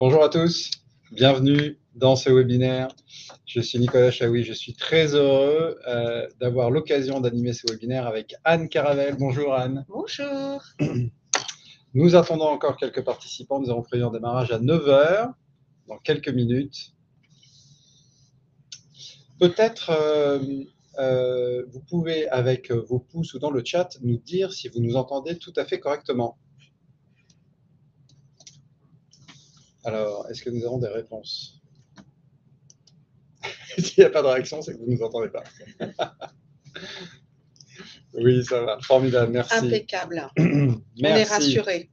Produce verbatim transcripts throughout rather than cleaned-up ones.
Bonjour à tous, bienvenue dans ce webinaire. Je suis Nicolas Chaoui, je suis très heureux euh, d'avoir l'occasion d'animer ce webinaire avec Anne Caravel. Bonjour Anne. Bonjour. Nous attendons encore quelques participants, nous avons prévu un démarrage à neuf heures, dans quelques minutes. Peut-être euh, euh, vous pouvez, avec vos pouces ou dans le chat, nous dire si vous nous entendez tout à fait correctement. Alors, est-ce que nous avons des réponses? S'il n'y a pas de réaction, c'est que vous ne nous entendez pas. Oui, ça va. Formidable, merci. Impeccable. Merci. On est rassurés.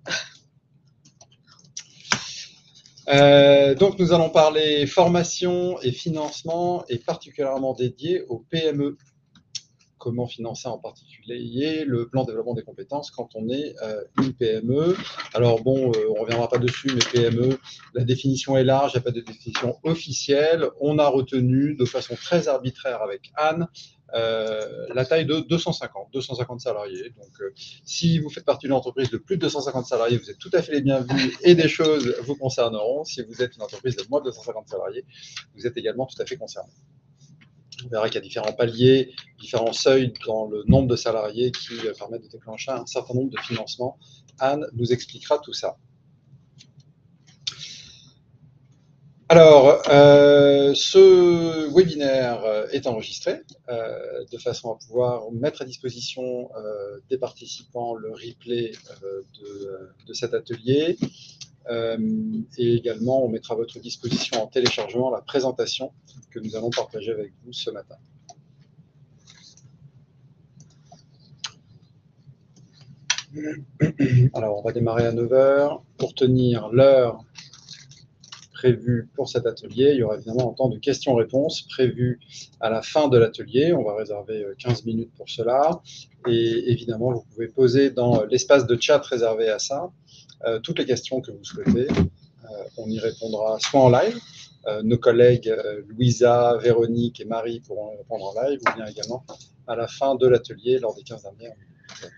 Euh, donc, nous allons parler formation et financement, et particulièrement dédié aux P M E. Comment financer en particulier le plan de développement des compétences quand on est euh, une P M E. Alors bon, euh, on ne reviendra pas dessus, mais P M E, la définition est large, il n'y a pas de définition officielle. On a retenu de façon très arbitraire avec Anne euh, la taille de deux cent cinquante salariés. Donc euh, si vous faites partie d'une entreprise de plus de deux cent cinquante salariés, vous êtes tout à fait les bienvenus et des choses vous concerneront. Si vous êtes une entreprise de moins de deux cent cinquante salariés, vous êtes également tout à fait concerné. On verra qu'il y a différents paliers, différents seuils dans le nombre de salariés qui permettent de déclencher un certain nombre de financements. Anne nous expliquera tout ça. Alors, euh, ce webinaire est enregistré euh, de façon à pouvoir mettre à disposition euh, des participants le replay euh, de, de cet atelier. Euh, et également, on mettra à votre disposition en téléchargement la présentation que nous allons partager avec vous ce matin. Alors, on va démarrer à neuf heures. Pour tenir l'heure prévue pour cet atelier, il y aura évidemment un temps de questions-réponses prévu à la fin de l'atelier. On va réserver quinze minutes pour cela. Et évidemment, vous pouvez poser dans l'espace de chat réservé à ça euh, toutes les questions que vous souhaitez. Euh, on y répondra soit en live, euh, nos collègues euh, Louisa, Véronique et Marie pourront répondre en live, ou bien également à la fin de l'atelier lors des quinze dernières minutes.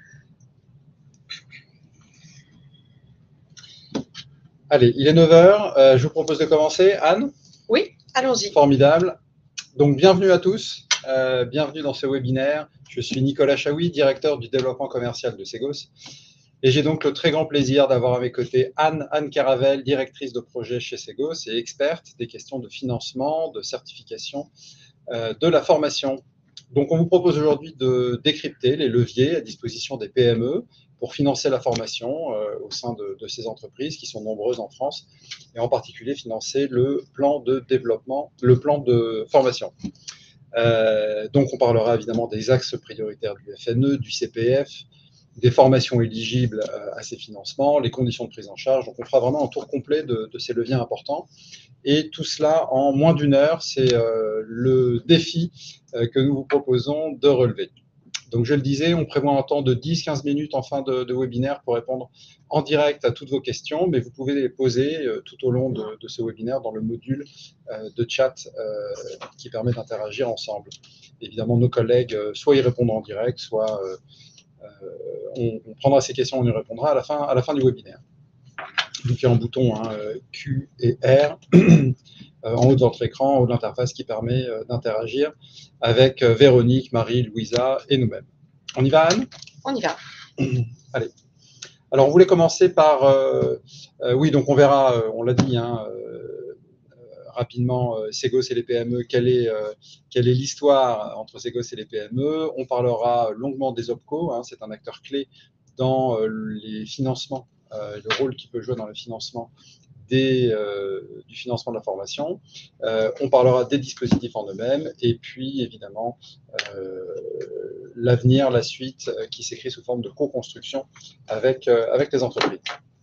Allez, il est neuf heures, euh, je vous propose de commencer. Anne? Oui, allons-y. Formidable. Donc, bienvenue à tous, euh, bienvenue dans ce webinaire. Je suis Nicolas Chaoui, directeur du développement commercial de Segos. Et j'ai donc le très grand plaisir d'avoir à mes côtés Anne, Anne Caravel, directrice de projet chez Segos et experte des questions de financement, de certification, euh, de la formation. Donc, on vous propose aujourd'hui de décrypter les leviers à disposition des P M E pour financer la formation euh, au sein de, de ces entreprises qui sont nombreuses en France, et en particulier financer le plan de développement, le plan de formation. Euh, donc, on parlera évidemment des axes prioritaires du F N E, du C P F, des formations éligibles à ces financements, les conditions de prise en charge. Donc, on fera vraiment un tour complet de, de ces leviers importants. Et tout cela en moins d'une heure, c'est euh, le défi euh, que nous vous proposons de relever. Donc, je le disais, on prévoit un temps de dix à quinze minutes en fin de, de webinaire pour répondre en direct à toutes vos questions, mais vous pouvez les poser euh, tout au long de, de ce webinaire dans le module euh, de chat euh, qui permet d'interagir ensemble. Évidemment, nos collègues, euh, soit y répondront en direct, soit euh, euh, on, on prendra ces questions, on y répondra à la fin, à la fin du webinaire. Donc, il y a un bouton hein, Q et R en haut de votre écran, en haut de l'interface qui permet d'interagir avec Véronique, Marie, Louisa et nous-mêmes. On y va, Anne? On y va. Allez. Alors, on voulait commencer par... Euh, euh, oui, donc on verra, euh, on l'a dit, hein, euh, rapidement, euh, Segos et les P M E, quelle est, euh, quelle est l'histoire entre Segos et les P M E. On parlera longuement des OPCO, hein, c'est un acteur clé dans euh, les financements, euh, le rôle qu'il peut jouer dans le financement des, euh, du financement de la formation. Euh, on parlera des dispositifs en eux-mêmes et puis évidemment euh, l'avenir, la suite euh, qui s'écrit sous forme de co-construction avec, euh, avec les entreprises.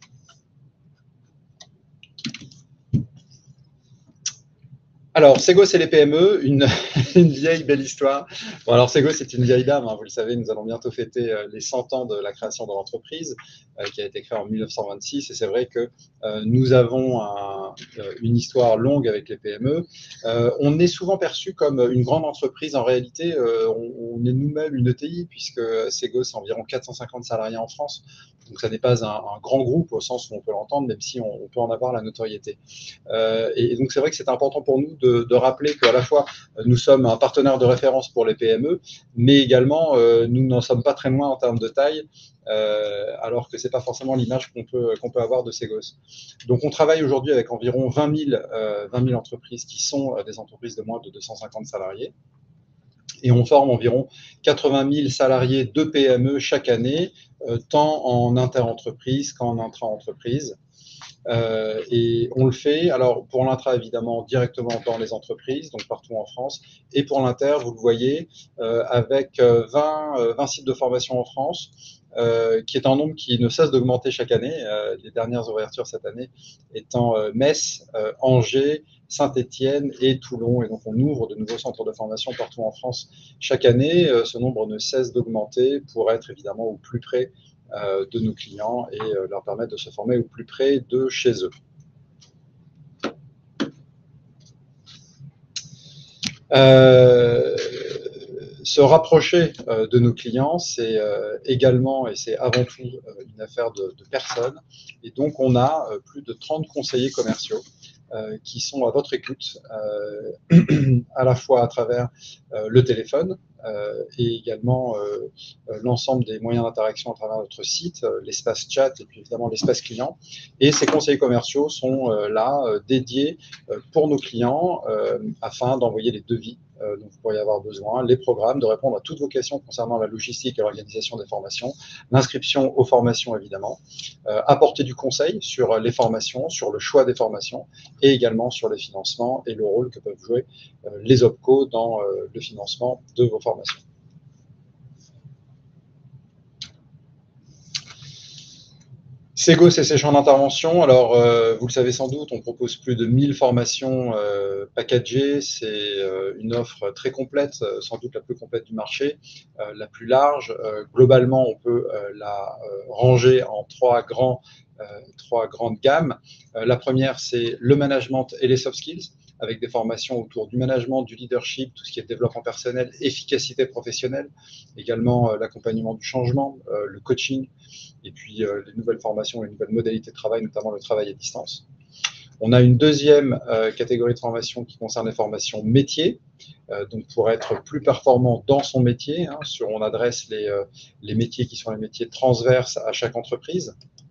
Alors, Segos et les P M E, une, une vieille belle histoire. Bon, alors Segos c'est une vieille dame, hein, vous le savez, nous allons bientôt fêter euh, les cent ans de la création de l'entreprise, euh, qui a été créée en mille neuf cent vingt-six, et c'est vrai que euh, nous avons un, une histoire longue avec les P M E. Euh, on est souvent perçu comme une grande entreprise. En réalité, euh, on, on est nous-mêmes une E T I, puisque Segos, c'est environ quatre cent cinquante salariés en France. Donc, ça n'est pas un, un grand groupe au sens où on peut l'entendre, même si on, on peut en avoir la notoriété. Euh, et, et donc, c'est vrai que c'est important pour nous de, de rappeler qu'à la fois, nous sommes un partenaire de référence pour les P M E, mais également, euh, nous n'en sommes pas très loin en termes de taille, euh, alors que ce n'est pas forcément l'image qu'on peut, qu'on peut avoir de Segos. Donc, on travaille aujourd'hui avec environ vingt mille, euh, vingt mille entreprises qui sont des entreprises de moins de deux cent cinquante salariés. Et on forme environ quatre-vingt mille salariés de P M E chaque année, euh, tant en inter-entreprise qu'en intra-entreprise. Euh, et on le fait, alors pour l'intra évidemment directement dans les entreprises, donc partout en France, et pour l'inter, vous le voyez, euh, avec vingt, vingt sites de formation en France, euh, qui est un nombre qui ne cesse d'augmenter chaque année, euh, les dernières ouvertures cette année étant euh, Metz, euh, Angers, Saint-Étienne et Toulon. Et donc, on ouvre de nouveaux centres de formation partout en France chaque année. Euh, ce nombre ne cesse d'augmenter pour être évidemment au plus près euh, de nos clients et euh, leur permettre de se former au plus près de chez eux. Euh, se rapprocher euh, de nos clients, c'est euh, également et c'est avant tout euh, une affaire de, de personnes. Et donc, on a euh, plus de trente conseillers commerciaux euh, qui sont à votre écoute, euh, à la fois à travers euh, le téléphone euh, et également euh, l'ensemble des moyens d'interaction à travers notre site, euh, l'espace chat et puis évidemment l'espace client. Et ces conseillers commerciaux sont euh, là, euh, dédiés euh, pour nos clients euh, afin d'envoyer les devis Euh, dont vous pourriez avoir besoin, les programmes, de répondre à toutes vos questions concernant la logistique et l'organisation des formations, l'inscription aux formations évidemment, euh, apporter du conseil sur les formations, sur le choix des formations et également sur les financements et le rôle que peuvent jouer euh, les OPCO dans euh, le financement de vos formations. Segos et ses champs d'intervention, alors euh, vous le savez sans doute, on propose plus de mille formations euh, packagées, c'est euh, une offre très complète, euh, sans doute la plus complète du marché, euh, la plus large. Euh, globalement, on peut euh, la euh, ranger en trois, grands, euh, trois grandes gammes. Euh, la première, c'est le management et les soft skills, avec des formations autour du management, du leadership, tout ce qui est développement personnel, efficacité professionnelle, également euh, l'accompagnement du changement, euh, le coaching, et puis euh, les nouvelles formations, les nouvelles modalités de travail, notamment le travail à distance. On a une deuxième euh, catégorie de formation qui concerne les formations métiers, euh, donc pour être plus performant dans son métier, hein, sur, on adresse les, euh, les métiers qui sont les métiers transverses à chaque entreprise.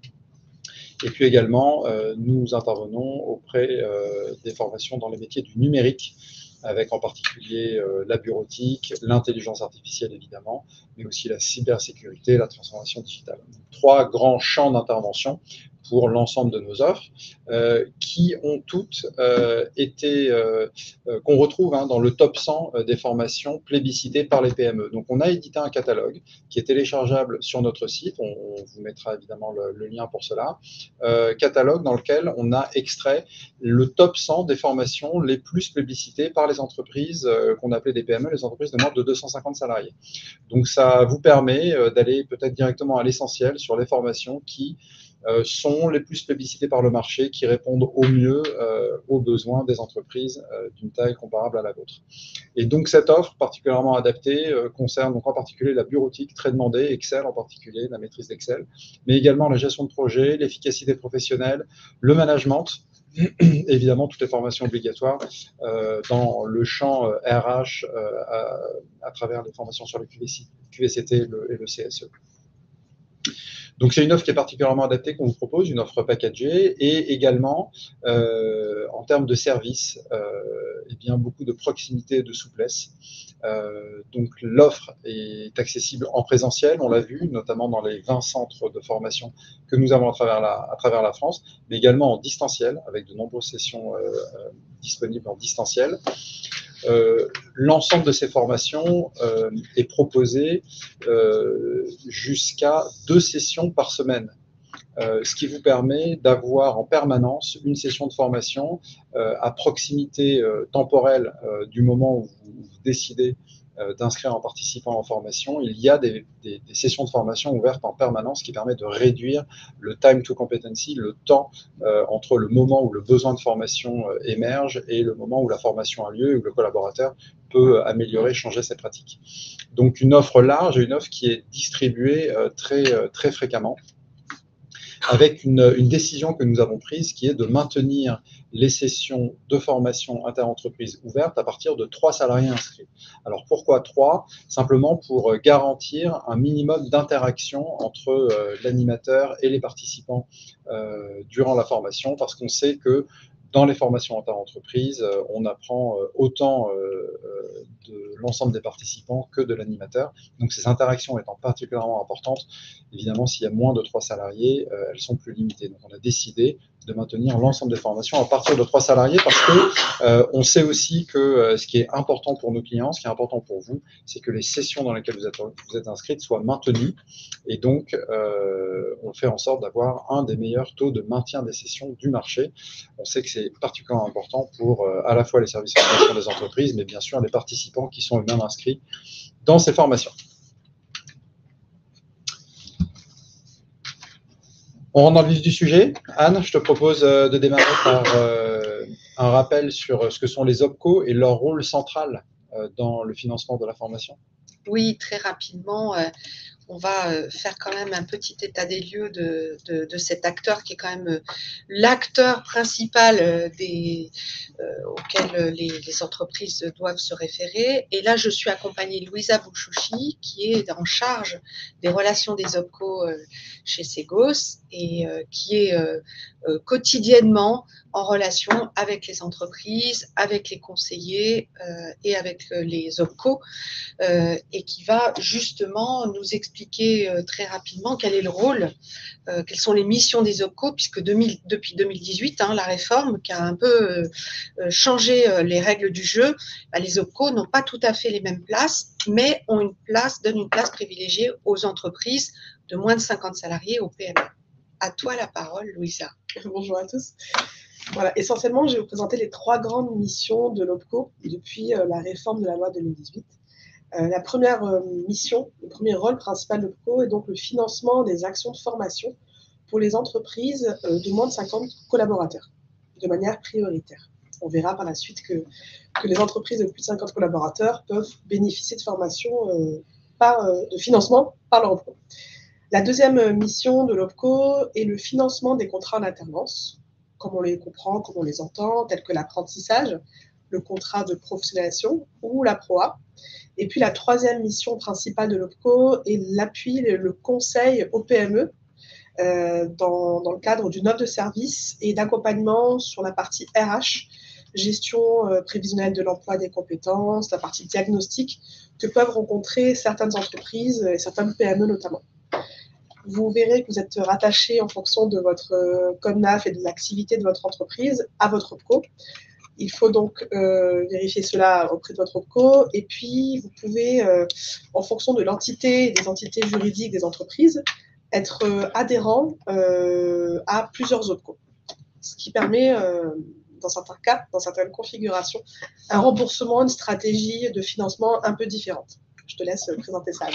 Et puis également, euh, nous intervenons auprès euh, des formations dans les métiers du numérique, avec en particulier euh, la bureautique, l'intelligence artificielle évidemment, mais aussi la cybersécurité, la transformation digitale. Donc, trois grands champs d'intervention pour l'ensemble de nos offres, euh, qui ont toutes euh, été, euh, euh, qu'on retrouve hein, dans le top cent des formations plébiscitées par les P M E. Donc on a édité un catalogue qui est téléchargeable sur notre site, on, on vous mettra évidemment le, le lien pour cela, euh, catalogue dans lequel on a extrait le top cent des formations les plus plébiscitées par les entreprises euh, qu'on appelait des P M E, les entreprises de moins de deux cent cinquante salariés. Donc ça vous permet euh, d'aller peut-être directement à l'essentiel sur les formations qui Euh, sont les plus plébiscités par le marché, qui répondent au mieux euh, aux besoins des entreprises euh, d'une taille comparable à la vôtre. Et donc cette offre particulièrement adaptée euh, concerne donc en particulier la bureautique, très demandée, Excel en particulier, la maîtrise d'Excel, mais également la gestion de projet, l'efficacité professionnelle, le management, évidemment toutes les formations obligatoires euh, dans le champ euh, R H euh, à, à travers les formations sur le Q V C T et le, et le C S E. Donc c'est une offre qui est particulièrement adaptée qu'on vous propose, une offre packagée, et également euh, en termes de service, euh, eh bien beaucoup de proximité et de souplesse. Euh, donc l'offre est accessible en présentiel, on l'a vu, notamment dans les vingt centres de formation que nous avons à travers la, à travers la France, mais également en distanciel, avec de nombreuses sessions euh, euh, disponibles en distanciel. Euh, l'ensemble de ces formations euh, est proposé euh, jusqu'à deux sessions par semaine, euh, ce qui vous permet d'avoir en permanence une session de formation euh, à proximité euh, temporelle euh, du moment où vous, vous décidez euh, d'inscrire un participant en formation, il y a des, des, des sessions de formation ouvertes en permanence qui permettent de réduire le time to competency, le temps euh, entre le moment où le besoin de formation euh, émerge et le moment où la formation a lieu et où le collaborateur peut améliorer, changer ses pratiques. Donc une offre large et une offre qui est distribuée euh, très, euh, très fréquemment, avec une, une décision que nous avons prise qui est de maintenir les sessions de formation interentreprise ouvertes à partir de trois salariés inscrits. Alors pourquoi trois? Simplement pour garantir un minimum d'interaction entre euh, l'animateur et les participants euh, durant la formation, parce qu'on sait que dans les formations interentreprise, on apprend autant de l'ensemble des participants que de l'animateur. Donc ces interactions étant particulièrement importantes, évidemment, s'il y a moins de trois salariés, elles sont plus limitées. Donc on a décidé de maintenir l'ensemble des formations à partir de trois salariés parce que euh, on sait aussi que euh, ce qui est important pour nos clients, ce qui est important pour vous, c'est que les sessions dans lesquelles vous êtes, vous êtes inscrites soient maintenues. Et donc, euh, on fait en sorte d'avoir un des meilleurs taux de maintien des sessions du marché. On sait que c'est particulièrement important pour euh, à la fois les services de formation des entreprises, mais bien sûr les participants qui sont eux-mêmes inscrits dans ces formations. On rentre dans le vif du sujet. Anne, je te propose de démarrer par euh, un rappel sur ce que sont les OPCO et leur rôle central euh, dans le financement de la formation. Oui, très rapidement, euh, on va euh, faire quand même un petit état des lieux de, de, de cet acteur qui est quand même euh, l'acteur principal euh, des, euh, auquel les, les entreprises doivent se référer. Et là, je suis accompagnée de Louisa Bouchouchi, qui est en charge des relations des OPCO euh, chez Segos et euh, qui est euh, euh, quotidiennement en relation avec les entreprises, avec les conseillers euh, et avec euh, les OPCO euh, et qui va justement nous expliquer euh, très rapidement quel est le rôle, euh, quelles sont les missions des OPCO, puisque deux mille, depuis deux mille dix-huit, hein, la réforme qui a un peu euh, changé euh, les règles du jeu, bah, les OPCO n'ont pas tout à fait les mêmes places, mais ont une place, donnent une place privilégiée aux entreprises de moins de cinquante salariés, aux P M E. À toi la parole, Louisa. Bonjour à tous. Voilà, essentiellement, je vais vous présenter les trois grandes missions de l'OPCO depuis euh, la réforme de la loi deux mille dix-huit. Euh, la première euh, mission, le premier rôle principal de l'OPCO est donc le financement des actions de formation pour les entreprises euh, de moins de cinquante collaborateurs, de manière prioritaire. On verra par la suite que, que les entreprises de plus de cinquante collaborateurs peuvent bénéficier de formations euh, par, euh, de financement par leur OPCO. La deuxième mission de l'OPCO est le financement des contrats en alternance, comme on les comprend, comme on les entend, tels que l'apprentissage, le contrat de professionnalisation ou la P R O A. Et puis la troisième mission principale de l'OPCO est l'appui, le conseil aux P M E euh, dans, dans le cadre d'une offre de service et d'accompagnement sur la partie R H, gestion euh, prévisionnelle de l'emploi des compétences, la partie diagnostic que peuvent rencontrer certaines entreprises et certaines P M E notamment. Vous verrez que vous êtes rattaché en fonction de votre code N A F et de l'activité de votre entreprise à votre OPCO. Il faut donc euh, vérifier cela auprès de votre OPCO et puis vous pouvez, euh, en fonction de l'entité, des entités juridiques des entreprises, être euh, adhérent euh, à plusieurs OPCO. Ce qui permet, euh, dans certains cas, dans certaines configurations, un remboursement, une stratégie de financement un peu différente. Je te laisse présenter ça.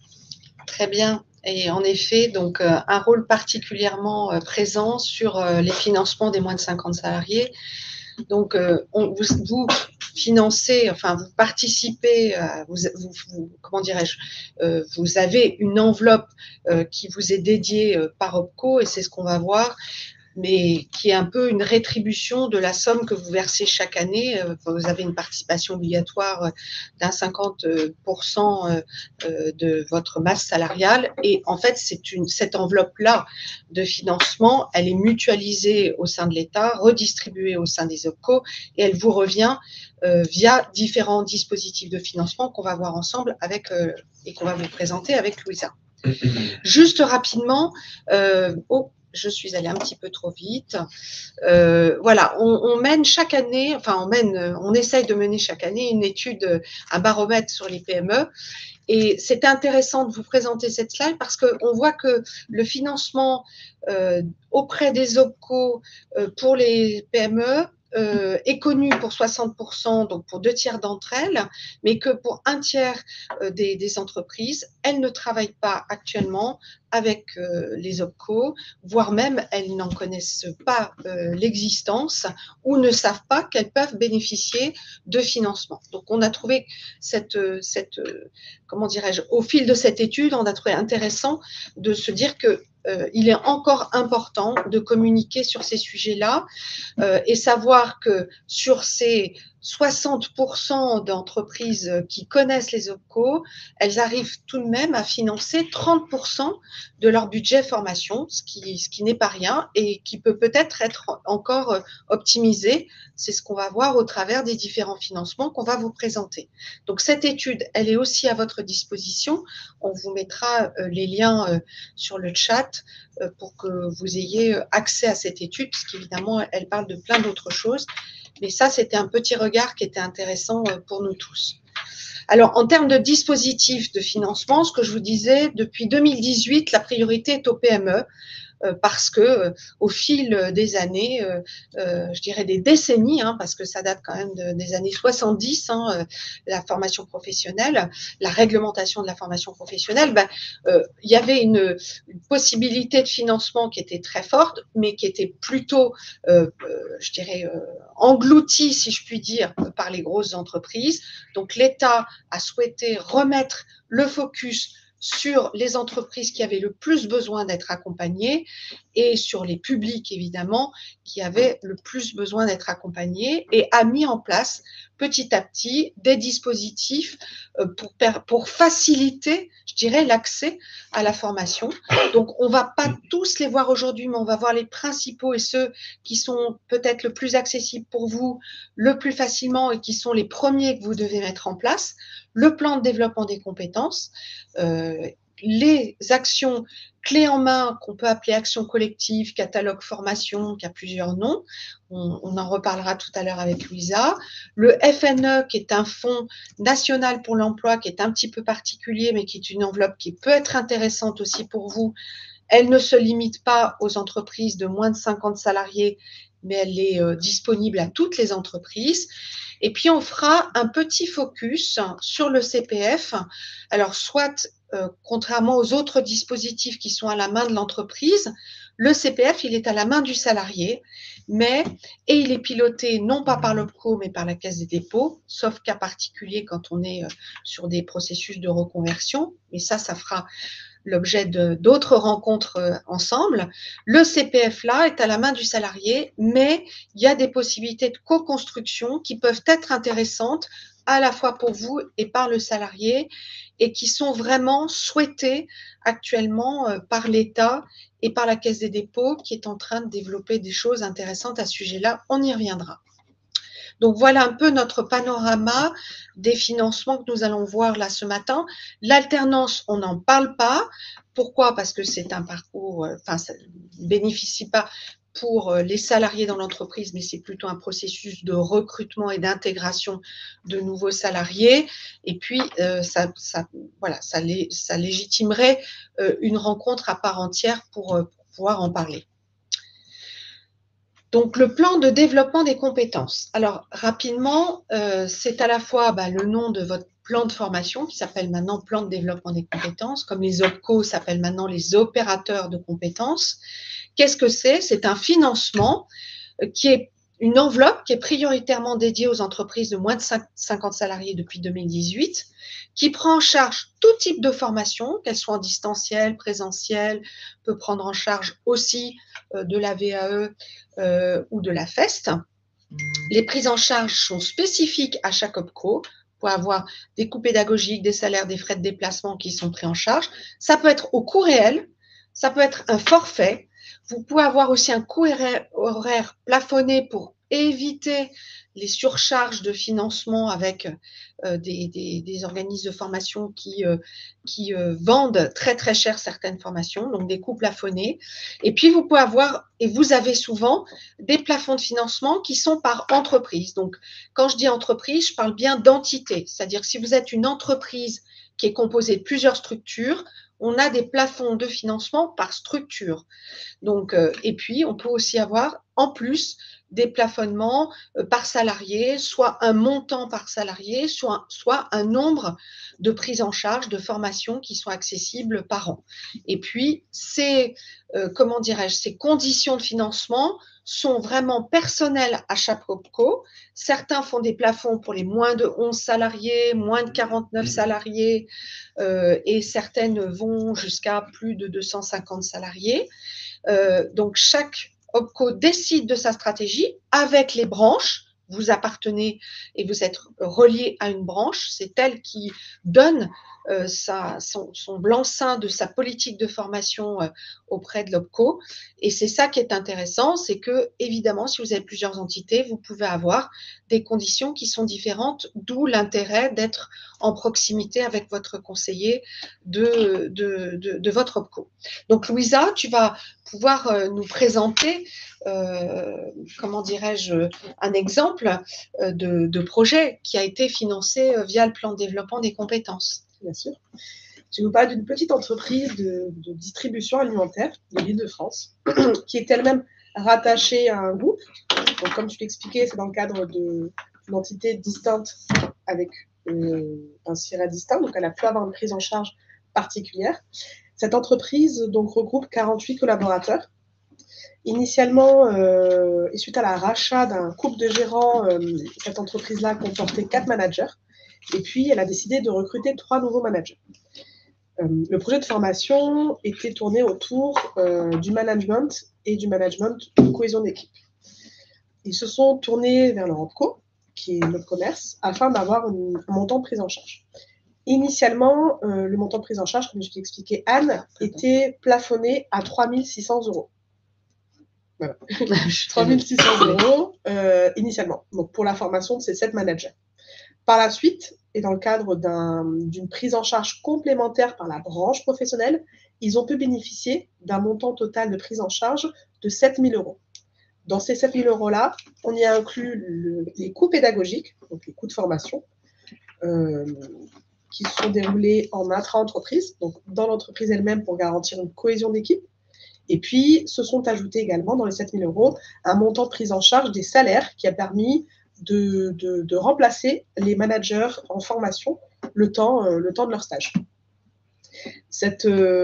Très bien. Et en effet, donc, euh, un rôle particulièrement euh, présent sur euh, les financements des moins de cinquante salariés. Donc, euh, on, vous, vous financez, enfin, vous participez, euh, vous, vous, vous, comment dirais-je, euh, vous avez une enveloppe euh, qui vous est dédiée euh, par OPCO, et c'est ce qu'on va voir, mais qui est un peu une rétribution de la somme que vous versez chaque année. Vous avez une participation obligatoire d'un cinquante pour cent de votre masse salariale. Et en fait, c'est une, cette enveloppe-là de financement, elle est mutualisée au sein de l'État, redistribuée au sein des OPCO, et elle vous revient euh, via différents dispositifs de financement qu'on va voir ensemble avec, euh, et qu'on va vous présenter avec Louisa. Juste rapidement, euh, oh, je suis allée un petit peu trop vite. Euh, voilà, on, on mène chaque année, enfin on mène, on essaye de mener chaque année une étude, un baromètre sur les P M E. Et c'est intéressant de vous présenter cette slide parce qu'on voit que le financement euh, auprès des OPCO euh, pour les P M E euh, est connue pour soixante pour cent, donc pour deux tiers d'entre elles, mais que pour un tiers euh, des, des entreprises, elles ne travaillent pas actuellement avec euh, les OPCO, voire même elles n'en connaissent pas euh, l'existence ou ne savent pas qu'elles peuvent bénéficier de financement. Donc on a trouvé cette, cette comment dirais-je, au fil de cette étude, on a trouvé intéressant de se dire que euh, il est encore important de communiquer sur ces sujets-là euh, et savoir que sur ces soixante pour cent d'entreprises qui connaissent les OPCO, elles arrivent tout de même à financer trente pour cent de leur budget formation, ce qui, ce qui n'est pas rien et qui peut peut-être être encore optimisé. C'est ce qu'on va voir au travers des différents financements qu'on va vous présenter. Donc cette étude, elle est aussi à votre disposition. On vous mettra euh, les liens euh, sur le chat euh, pour que vous ayez accès à cette étude, puisqu'évidemment, elle parle de plein d'autres choses. Mais ça, c'était un petit regard qui était intéressant pour nous tous. Alors, en termes de dispositifs de financement, ce que je vous disais, depuis deux mille dix-huit, la priorité est aux P M E. Euh, parce que euh, au fil des années, euh, euh, je dirais des décennies, hein, parce que ça date quand même de, des années soixante-dix, hein, euh, la formation professionnelle, la réglementation de la formation professionnelle, ben, euh, il y avait une, une possibilité de financement qui était très forte, mais qui était plutôt, euh, euh, je dirais, euh, engloutie, si je puis dire, par les grosses entreprises. Donc l'État a souhaité remettre le focus sur les entreprises qui avaient le plus besoin d'être accompagnées et sur les publics, évidemment, qui avaient le plus besoin d'être accompagnés et a mis en place petit à petit des dispositifs pour, pour faciliter, je dirais, l'accès à la formation. Donc, on ne va pas tous les voir aujourd'hui, mais on va voir les principaux et ceux qui sont peut-être le plus accessibles pour vous, le plus facilement et qui sont les premiers que vous devez mettre en place. Le plan de développement des compétences, euh, les actions clés en main qu'on peut appeler actions collectives, catalogue formation, qui a plusieurs noms. On, on en reparlera tout à l'heure avec Louisa. Le F N E, qui est un fonds national pour l'emploi, qui est un petit peu particulier, mais qui est une enveloppe qui peut être intéressante aussi pour vous. Elle ne se limite pas aux entreprises de moins de cinquante salariés, mais elle est euh, disponible à toutes les entreprises. Et puis, on fera un petit focus sur le C P F. Alors, soit, euh, contrairement aux autres dispositifs qui sont à la main de l'entreprise, le C P F, il est à la main du salarié, mais, et il est piloté non pas par l'OPCO, mais par la Caisse des dépôts, sauf cas particulier quand on est euh, sur des processus de reconversion. Mais ça, ça fera l'objet d'autres rencontres euh, ensemble. Le C P F, là, est à la main du salarié, mais il y a des possibilités de co-construction qui peuvent être intéressantes à la fois pour vous et par le salarié et qui sont vraiment souhaitées actuellement euh, par l'État et par la Caisse des dépôts qui est en train de développer des choses intéressantes à ce sujet-là. On y reviendra. Donc, voilà un peu notre panorama des financements que nous allons voir là ce matin. L'alternance, on n'en parle pas. Pourquoi? Parce que c'est un parcours, euh, enfin, ça ne bénéficie pas pour les salariés dans l'entreprise, mais c'est plutôt un processus de recrutement et d'intégration de nouveaux salariés. Et puis, euh, ça, ça, voilà, ça, lé, ça légitimerait euh, une rencontre à part entière pour, euh, pour pouvoir en parler. Donc, le plan de développement des compétences. Alors, rapidement, euh, c'est à la fois bah, le nom de votre plan de formation qui s'appelle maintenant plan de développement des compétences, comme les OPCO s'appellent maintenant les opérateurs de compétences. Qu'est-ce que c'est? C'est un financement qui est une enveloppe qui est prioritairement dédiée aux entreprises de moins de cinquante salariés depuis deux mille dix-huit, qui prend en charge tout type de formation, qu'elles soient en distanciel, présentiel, peut prendre en charge aussi euh, de la V A E euh, ou de la FEST. Les prises en charge sont spécifiques à chaque OPCO pour avoir des coûts pédagogiques, des salaires, des frais de déplacement qui sont pris en charge. Ça peut être au coût réel, ça peut être un forfait. Vous pouvez avoir aussi un coût horaire plafonné pour éviter les surcharges de financement avec euh, des, des, des organismes de formation qui, euh, qui euh, vendent très très cher certaines formations, donc des coûts plafonnés. Et puis vous pouvez avoir, et vous avez souvent, des plafonds de financement qui sont par entreprise. Donc quand je dis entreprise, je parle bien d'entité, c'est-à-dire que si vous êtes une entreprise qui est composée de plusieurs structures, on a des plafonds de financement par structure. Donc, euh, et puis, on peut aussi avoir, en plus, déplafonnement par salarié, soit un montant par salarié, soit, soit un nombre de prises en charge, de formations qui sont accessibles par an. Et puis, ces, euh, comment dirais-je, ces conditions de financement sont vraiment personnelles à chaque OPCO. Certains font des plafonds pour les moins de onze salariés, moins de quarante-neuf salariés, euh, et certaines vont jusqu'à plus de deux cent cinquante salariés. Euh, donc, chaque OPCO décide de sa stratégie avec les branches. Vous appartenez et vous êtes relié à une branche. C'est elle qui donne euh, sa, son, son blanc-seing de sa politique de formation euh, auprès de l'OPCO. Et c'est ça qui est intéressant, c'est que, évidemment, si vous avez plusieurs entités, vous pouvez avoir des conditions qui sont différentes, d'où l'intérêt d'être en proximité avec votre conseiller de, de, de, de votre OPCO. Donc, Louisa, tu vas pouvoir euh, nous présenter, euh, comment dirais-je, un exemple euh, de, de projet qui a été financé euh, via le plan de développement des compétences. Bien sûr. Je vais vous parler d'une petite entreprise de, de distribution alimentaire de l'Île-de-France qui est elle-même rattachée à un groupe. Donc, comme je l'expliquais, c'est dans le cadre d'une entité distincte avec euh, un siret distinct, donc elle a pu avoir une prise en charge particulière. Cette entreprise donc, regroupe quarante-huit collaborateurs. Initialement, euh, et suite à la rachat d'un couple de gérants, euh, cette entreprise-là comportait quatre managers. Et puis, elle a décidé de recruter trois nouveaux managers. Euh, le projet de formation était tourné autour euh, du management et du management de cohésion d'équipe. Ils se sont tournés vers leur OPCO, qui est notre commerce, afin d'avoir un montant de prise en charge. Initialement, euh, le montant de prise en charge, comme je t'ai expliqué, Anne, était plafonné à trois mille six cents euros. Voilà. trois mille six cents euros euh, initialement, donc pour la formation de ces sept managers. Par la suite, et dans le cadre d'un, d'une prise en charge complémentaire par la branche professionnelle, ils ont pu bénéficier d'un montant total de prise en charge de sept mille euros. Dans ces sept mille euros-là, on y a inclus le, les coûts pédagogiques, donc les coûts de formation, euh, qui se sont déroulés en intra-entreprise, donc dans l'entreprise elle-même pour garantir une cohésion d'équipe. Et puis, se sont ajoutés également dans les sept mille euros un montant de prise en charge des salaires qui a permis de, de, de remplacer les managers en formation le temps, euh, le temps de leur stage. Cette,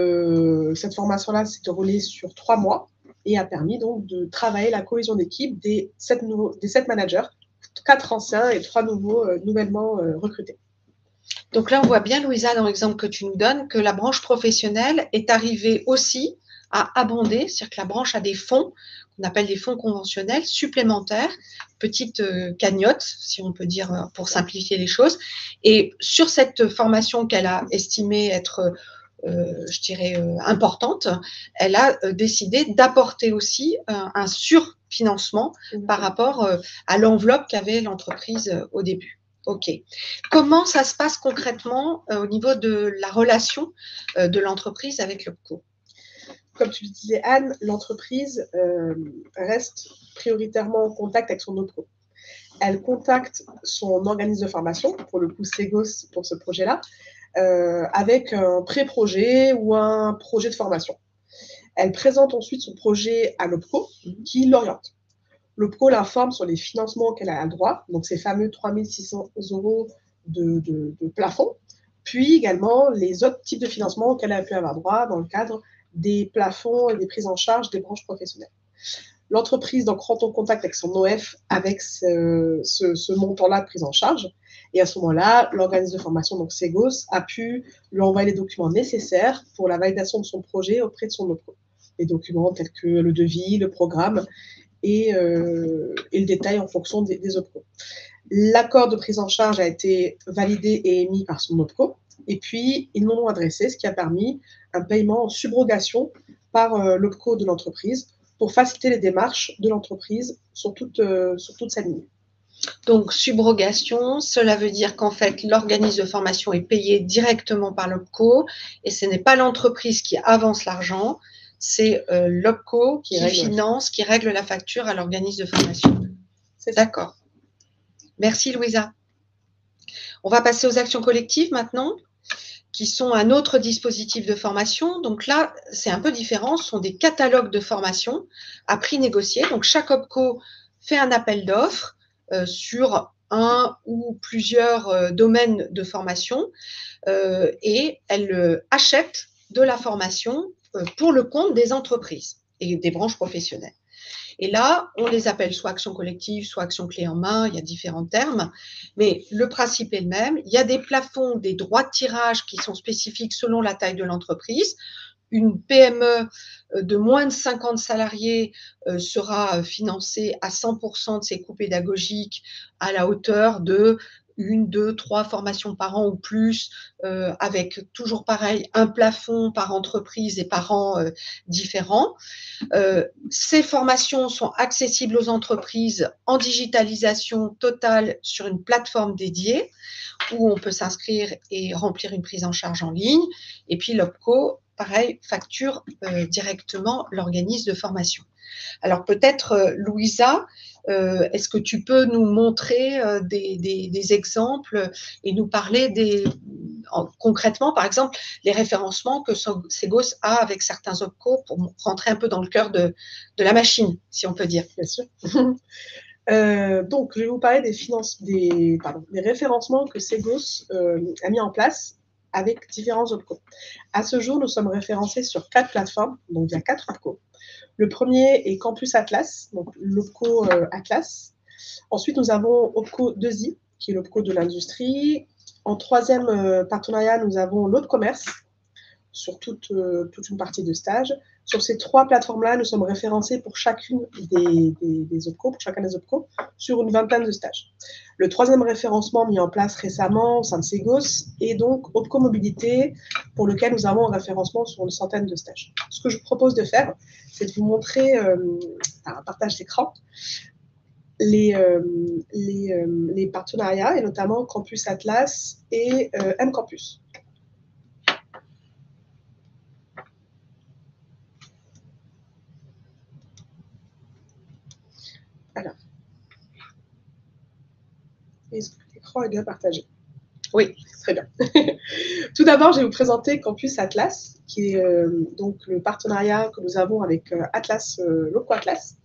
euh, cette formation-là s'est déroulée sur trois mois et a permis donc de travailler la cohésion d'équipe des sept, nouveaux, des sept managers, quatre anciens et trois nouveaux euh, nouvellement euh, recrutés. Donc là, on voit bien, Louisa, dans l'exemple que tu nous donnes, que la branche professionnelle est arrivée aussi à abonder, c'est-à-dire que la branche a des fonds qu'on appelle des fonds conventionnels supplémentaires, petite euh, cagnotte, si on peut dire, euh, pour simplifier les choses. Et sur cette formation qu'elle a estimée être, euh, je dirais, euh, importante, elle a euh, décidé d'apporter aussi euh, un surfinancement mmh. par rapport euh, à l'enveloppe qu'avait l'entreprise euh, au début. OK. Comment ça se passe concrètement euh, au niveau de la relation euh, de l'entreprise avec l'OPCO? Comme tu le disais, Anne, l'entreprise euh, reste prioritairement en contact avec son OPCO. Elle contacte son organisme de formation, pour le coup Ségos pour ce projet-là, euh, avec un pré-projet ou un projet de formation. Elle présente ensuite son projet à l'OPCO qui l'oriente. L'OPCO l'informe sur les financements qu'elle a le droit, donc ces fameux trois mille six cents euros de, de, de plafond, puis également les autres types de financements qu'elle a pu avoir droit dans le cadre des plafonds et des prises en charge des branches professionnelles. L'entreprise donc rentre en contact avec son O F avec ce, ce, ce montant-là de prise en charge. Et à ce moment-là, l'organisme de formation, donc Ségos, a pu lui envoyer les documents nécessaires pour la validation de son projet auprès de son OPCO. Les documents tels que le devis, le programme et, euh, et le détail en fonction des, des OPCO. L'accord de prise en charge a été validé et émis par son OPCO. Et puis, ils m'ont adressé, ce qui a permis un paiement en subrogation par euh, l'OPCO de l'entreprise pour faciliter les démarches de l'entreprise sur toute, euh, sur toute sa ligne. Donc, subrogation, cela veut dire qu'en fait, l'organisme de formation est payé directement par l'OPCO et ce n'est pas l'entreprise qui avance l'argent, c'est euh, l'OPCO qui, qui finance, qui règle la facture à l'organisme de formation. D'accord. Merci, Louisa. On va passer aux actions collectives maintenant, qui sont un autre dispositif de formation. Donc là, c'est un peu différent. Ce sont des catalogues de formation à prix négocié. Donc chaque OPCO fait un appel d'offres euh, sur un ou plusieurs euh, domaines de formation euh, et elle euh, achète de la formation euh, pour le compte des entreprises et des branches professionnelles. Et là, on les appelle soit action collective, soit action clé en main, il y a différents termes, mais le principe est le même. Il y a des plafonds, des droits de tirage qui sont spécifiques selon la taille de l'entreprise. Une P M E de moins de cinquante salariés euh, sera financée à cent pour cent de ses coûts pédagogiques à la hauteur de une, deux, trois formations par an ou plus, euh, avec toujours pareil, un plafond par entreprise et par an euh, différents. Euh, ces formations sont accessibles aux entreprises en digitalisation totale sur une plateforme dédiée où on peut s'inscrire et remplir une prise en charge en ligne. Et puis l'OPCO, pareil, facture euh, directement l'organisme de formation. Alors peut-être, euh, Louisa, euh, est-ce que tu peux nous montrer euh, des, des, des exemples et nous parler des, en, concrètement, par exemple, les référencements que Segos a avec certains OPCO pour rentrer un peu dans le cœur de, de la machine, si on peut dire. Bien sûr. euh, donc, je vais vous parler des, finances, des, pardon, des référencements que Segos euh, a mis en place avec différents OPCO. À ce jour, nous sommes référencés sur quatre plateformes, donc il y a quatre OPCO. Le premier est Campus Atlas, donc l'OPCO euh, Atlas. Ensuite, nous avons OPCO deux i, qui est l'OPCO de l'industrie. En troisième euh, partenariat, nous avons l'Autre Commerce, sur toute, euh, toute une partie de stage. Sur ces trois plateformes-là, nous sommes référencés pour chacune des, des, des OPCO, pour chacun des OPCO, sur une vingtaine de stages. Le troisième référencement mis en place récemment au sein de Segos est donc OPCO Mobilité, pour lequel nous avons un référencement sur une centaine de stages. Ce que je vous propose de faire, c'est de vous montrer euh, un partage d'écran, les, euh, les, euh, les partenariats, et notamment Campus Atlas et euh, M-Campus. Alors, est-ce que l'écran est bien partagé? Oui. Très bien. Tout d'abord, je vais vous présenter Campus Atlas, qui est euh, donc le partenariat que nous avons avec euh, Atlas, euh, l'OPCO Atlas.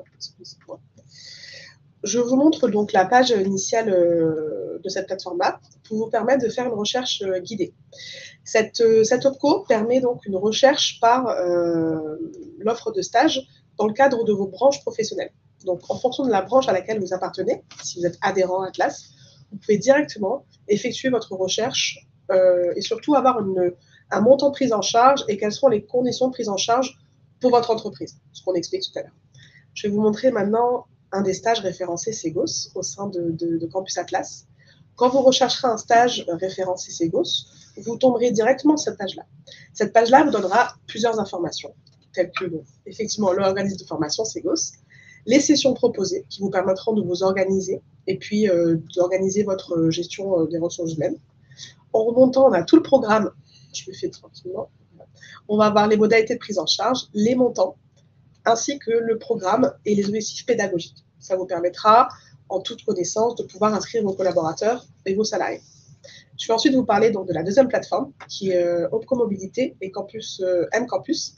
Je vous montre donc la page initiale euh, de cette plateforme-là pour vous permettre de faire une recherche euh, guidée. Cette, euh, cette OPCO permet donc une recherche par euh, l'offre de stage dans le cadre de vos branches professionnelles. Donc, en fonction de la branche à laquelle vous appartenez, si vous êtes adhérent à Atlas, vous pouvez directement effectuer votre recherche euh, et surtout avoir une, un montant de prise en charge et quelles sont les conditions de prise en charge pour votre entreprise, ce qu'on explique tout à l'heure. Je vais vous montrer maintenant un des stages référencés Segos au sein de, de, de Campus Atlas. Quand vous rechercherez un stage référencé Segos, vous tomberez directement sur cette page-là. Cette page-là vous donnera plusieurs informations, telles que donc, effectivement l'organisme de formation Segos, les sessions proposées qui vous permettront de vous organiser et puis euh, d'organiser votre gestion euh, des ressources humaines. En remontant, on a tout le programme. Je le fais tranquillement. On va avoir les modalités de prise en charge, les montants, ainsi que le programme et les objectifs pédagogiques. Ça vous permettra, en toute connaissance, de pouvoir inscrire vos collaborateurs et vos salariés. Je vais ensuite vous parler donc de la deuxième plateforme, qui est euh, OPCO Mobilité et Campus, euh, M-Campus.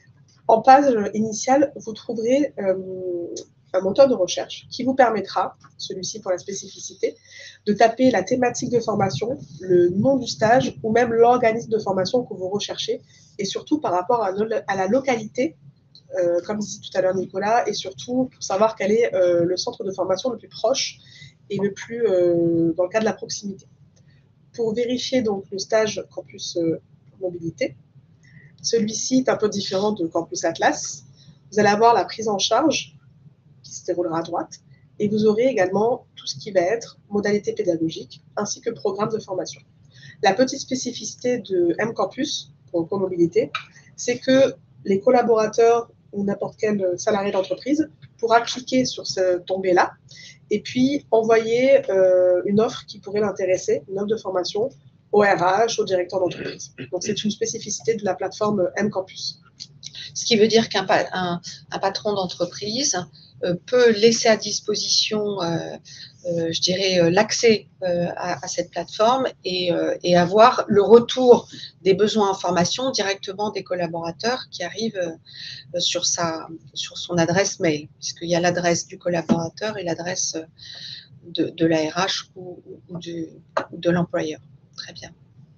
En page initiale, vous trouverez euh, un moteur de recherche qui vous permettra, celui-ci pour la spécificité, de taper la thématique de formation, le nom du stage ou même l'organisme de formation que vous recherchez, et surtout par rapport à, à la localité, euh, comme disait tout à l'heure Nicolas, et surtout pour savoir quel est euh, le centre de formation le plus proche et le plus euh, dans le cas de la proximité. Pour vérifier donc le stage Campus euh, Mobilité, celui-ci est un peu différent de Campus Atlas. Vous allez avoir la prise en charge qui se déroulera à droite et vous aurez également tout ce qui va être modalité pédagogique ainsi que programme de formation. La petite spécificité de M-Campus pour Comobilité, c'est que les collaborateurs ou n'importe quel salarié d'entreprise pourra cliquer sur cette onglet-là et puis envoyer euh, une offre qui pourrait l'intéresser, une offre de formation au R H, au directeur d'entreprise. Donc, c'est une spécificité de la plateforme M-Campus. Ce qui veut dire qu'un un, un patron d'entreprise euh, peut laisser à disposition, euh, euh, je dirais, euh, l'accès euh, à, à cette plateforme et, euh, et avoir le retour des besoins en formation directement des collaborateurs qui arrivent euh, sur, sa, sur son adresse mail, puisqu'il y a l'adresse du collaborateur et l'adresse de, de la R H ou, ou, du, ou de l'employeur. Très bien.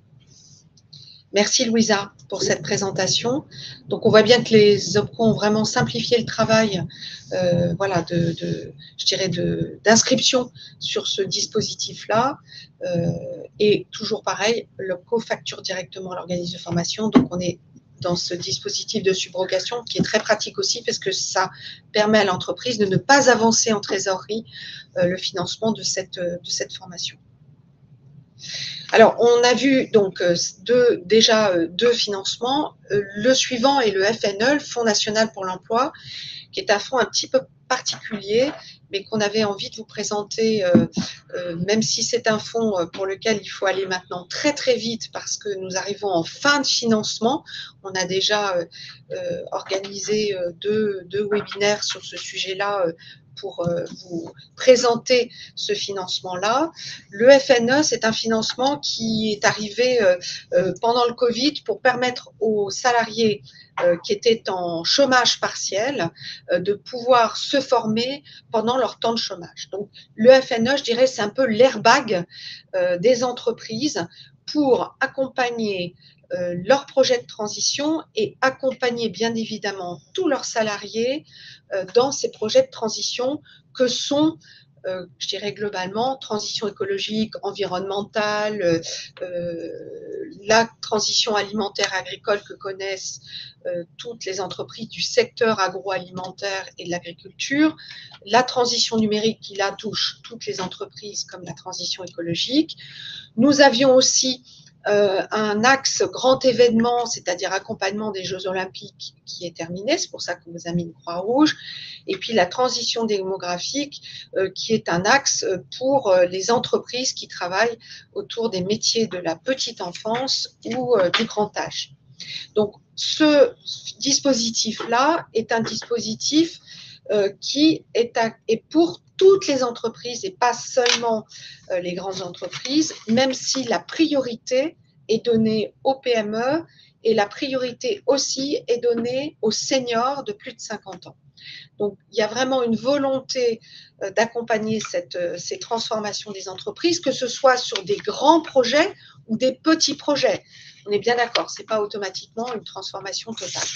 Merci Louisa pour cette présentation. Donc on voit bien que les OPCO ont vraiment simplifié le travail, euh, voilà, de, de, je dirais d'inscription sur ce dispositif-là. Euh, et toujours pareil, l'OPCO facture directement l'organisme de formation. Donc on est dans ce dispositif de subrogation qui est très pratique aussi parce que ça permet à l'entreprise de ne pas avancer en trésorerie euh, le financement de cette, de cette formation. Alors, on a vu donc deux, déjà deux financements. Le suivant est le F N E, le Fonds national pour l'emploi, qui est un fonds un petit peu particulier, mais qu'on avait envie de vous présenter, euh, euh, même si c'est un fonds pour lequel il faut aller maintenant très très vite parce que nous arrivons en fin de financement. On a déjà euh, euh, organisé deux, deux webinaires sur ce sujet-là euh, pour euh, vous présenter ce financement-là. Le F N E, c'est un financement qui est arrivé euh, euh, pendant le Covid pour permettre aux salariés euh, qui étaient en chômage partiel euh, de pouvoir se former pendant leur temps de chômage. Donc, le F N E, je dirais, c'est un peu l'airbag euh, des entreprises pour accompagner euh, leurs projets de transition et accompagner bien évidemment tous leurs salariés euh, dans ces projets de transition que sont Euh, je dirais globalement, transition écologique, environnementale, euh, euh, la transition alimentaire agricole que connaissent euh, toutes les entreprises du secteur agroalimentaire et de l'agriculture, la transition numérique qui là touche toutes les entreprises comme la transition écologique. Nous avions aussi Euh, un axe grand événement, c'est-à-dire accompagnement des Jeux Olympiques qui est terminé, c'est pour ça qu'on vous a mis une croix rouge, et puis la transition démographique euh, qui est un axe pour euh, les entreprises qui travaillent autour des métiers de la petite enfance ou euh, du grand âge. Donc ce dispositif-là est un dispositif euh, qui est, à, est pour toutes les entreprises et pas seulement euh, les grandes entreprises, même si la priorité est donnée aux P M E et la priorité aussi est donnée aux seniors de plus de cinquante ans. Donc, il y a vraiment une volonté euh, d'accompagner cette, euh, ces transformations des entreprises, que ce soit sur des grands projets ou des petits projets. On est bien d'accord, ce n'est pas automatiquement une transformation totale.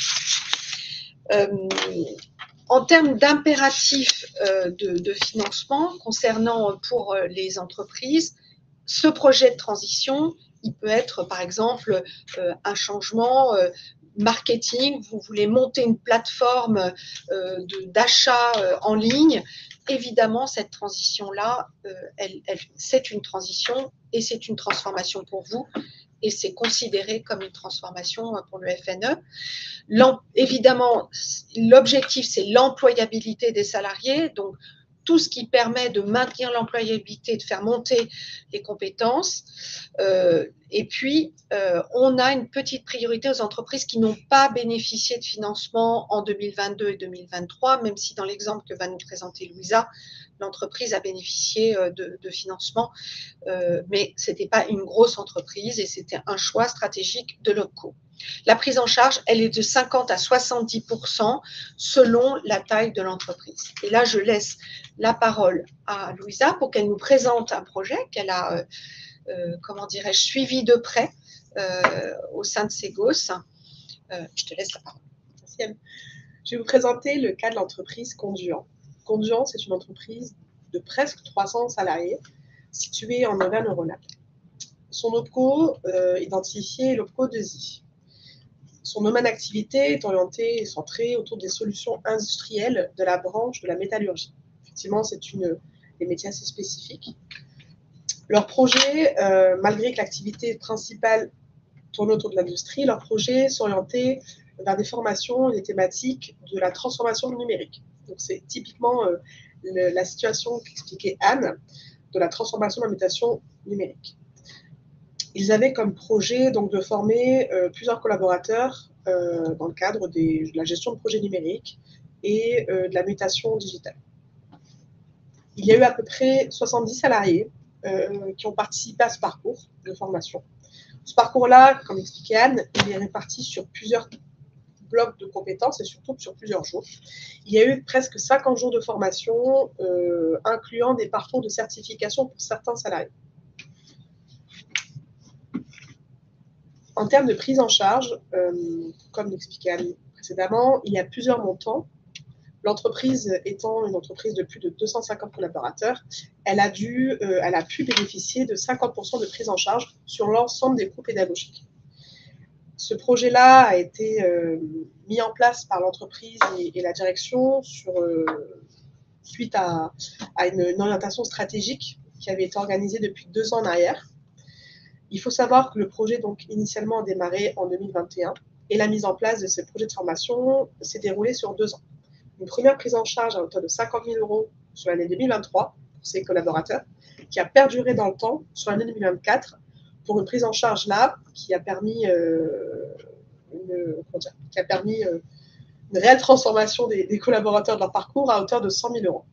Euh, En termes d'impératifs euh, de, de financement concernant pour euh, les entreprises, ce projet de transition, il peut être par exemple euh, un changement euh, marketing, vous voulez monter une plateforme euh, d'achat euh, en ligne. Évidemment, cette transition-là, euh, elle, elle, c'est une transition et c'est une transformation pour vous. Et c'est considéré comme une transformation pour le F N E. Évidemment, l'objectif, c'est l'employabilité des salariés, donc tout ce qui permet de maintenir l'employabilité, de faire monter les compétences. Euh, et puis, euh, on a une petite priorité aux entreprises qui n'ont pas bénéficié de financement en deux mille vingt-deux et deux mille vingt-trois, même si dans l'exemple que va nous présenter Louisa, l'entreprise a bénéficié de, de financement, euh, mais ce n'était pas une grosse entreprise et c'était un choix stratégique de l'OPCO. La prise en charge, elle est de cinquante à soixante-dix pour cent selon la taille de l'entreprise. Et là, je laisse la parole à Louisa pour qu'elle nous présente un projet qu'elle a, euh, euh, comment dirais-je, suivi de près euh, au sein de Segos. Euh, je te laisse la parole. Merci Anne. Je vais vous présenter le cas de l'entreprise Conduant. Conduant, c'est une entreprise de presque trois cents salariés située en Auvergne-Rhône-Alpes. Son OPCO euh, identifié est l'OPCO deux I. Son domaine d'activité est orienté et centré autour des solutions industrielles de la branche de la métallurgie. Effectivement, c'est des métiers assez spécifiques. Leur projet, euh, malgré que l'activité principale tourne autour de l'industrie, leur projet s'orientait vers des formations et des thématiques de la transformation numérique. Donc, c'est typiquement euh, le, la situation qu'expliquait Anne de la transformation de la mutation numérique. Ils avaient comme projet donc, de former euh, plusieurs collaborateurs euh, dans le cadre des, de la gestion de projets numériques et euh, de la mutation digitale. Il y a eu à peu près soixante-dix salariés euh, qui ont participé à ce parcours de formation. Ce parcours-là, comme expliquait Anne, il est réparti sur plusieurs blocs de compétences et surtout sur plusieurs jours. Il y a eu presque cinquante jours de formation, euh, incluant des parcours de certification pour certains salariés. En termes de prise en charge, euh, comme l'expliquait Anne précédemment, il y a plusieurs montants. L'entreprise étant une entreprise de plus de deux cent cinquante collaborateurs, elle a, dû, euh, elle a pu bénéficier de cinquante pour cent de prise en charge sur l'ensemble des coûts pédagogiques. Ce projet-là a été euh, mis en place par l'entreprise et, et la direction sur, euh, suite à, à une, une orientation stratégique qui avait été organisée depuis deux ans en arrière. Il faut savoir que le projet, donc, initialement, a démarré en deux mille vingt et un et la mise en place de ce projet de formation s'est déroulée sur deux ans. Une première prise en charge à hauteur de cinquante mille euros sur l'année deux mille vingt-trois pour ses collaborateurs, qui a perduré dans le temps sur l'année deux mille vingt-quatre pour une prise en charge là qui a permis, euh, une, comment dire, qui a permis euh, une réelle transformation des, des collaborateurs de leur parcours à hauteur de cent mille euros.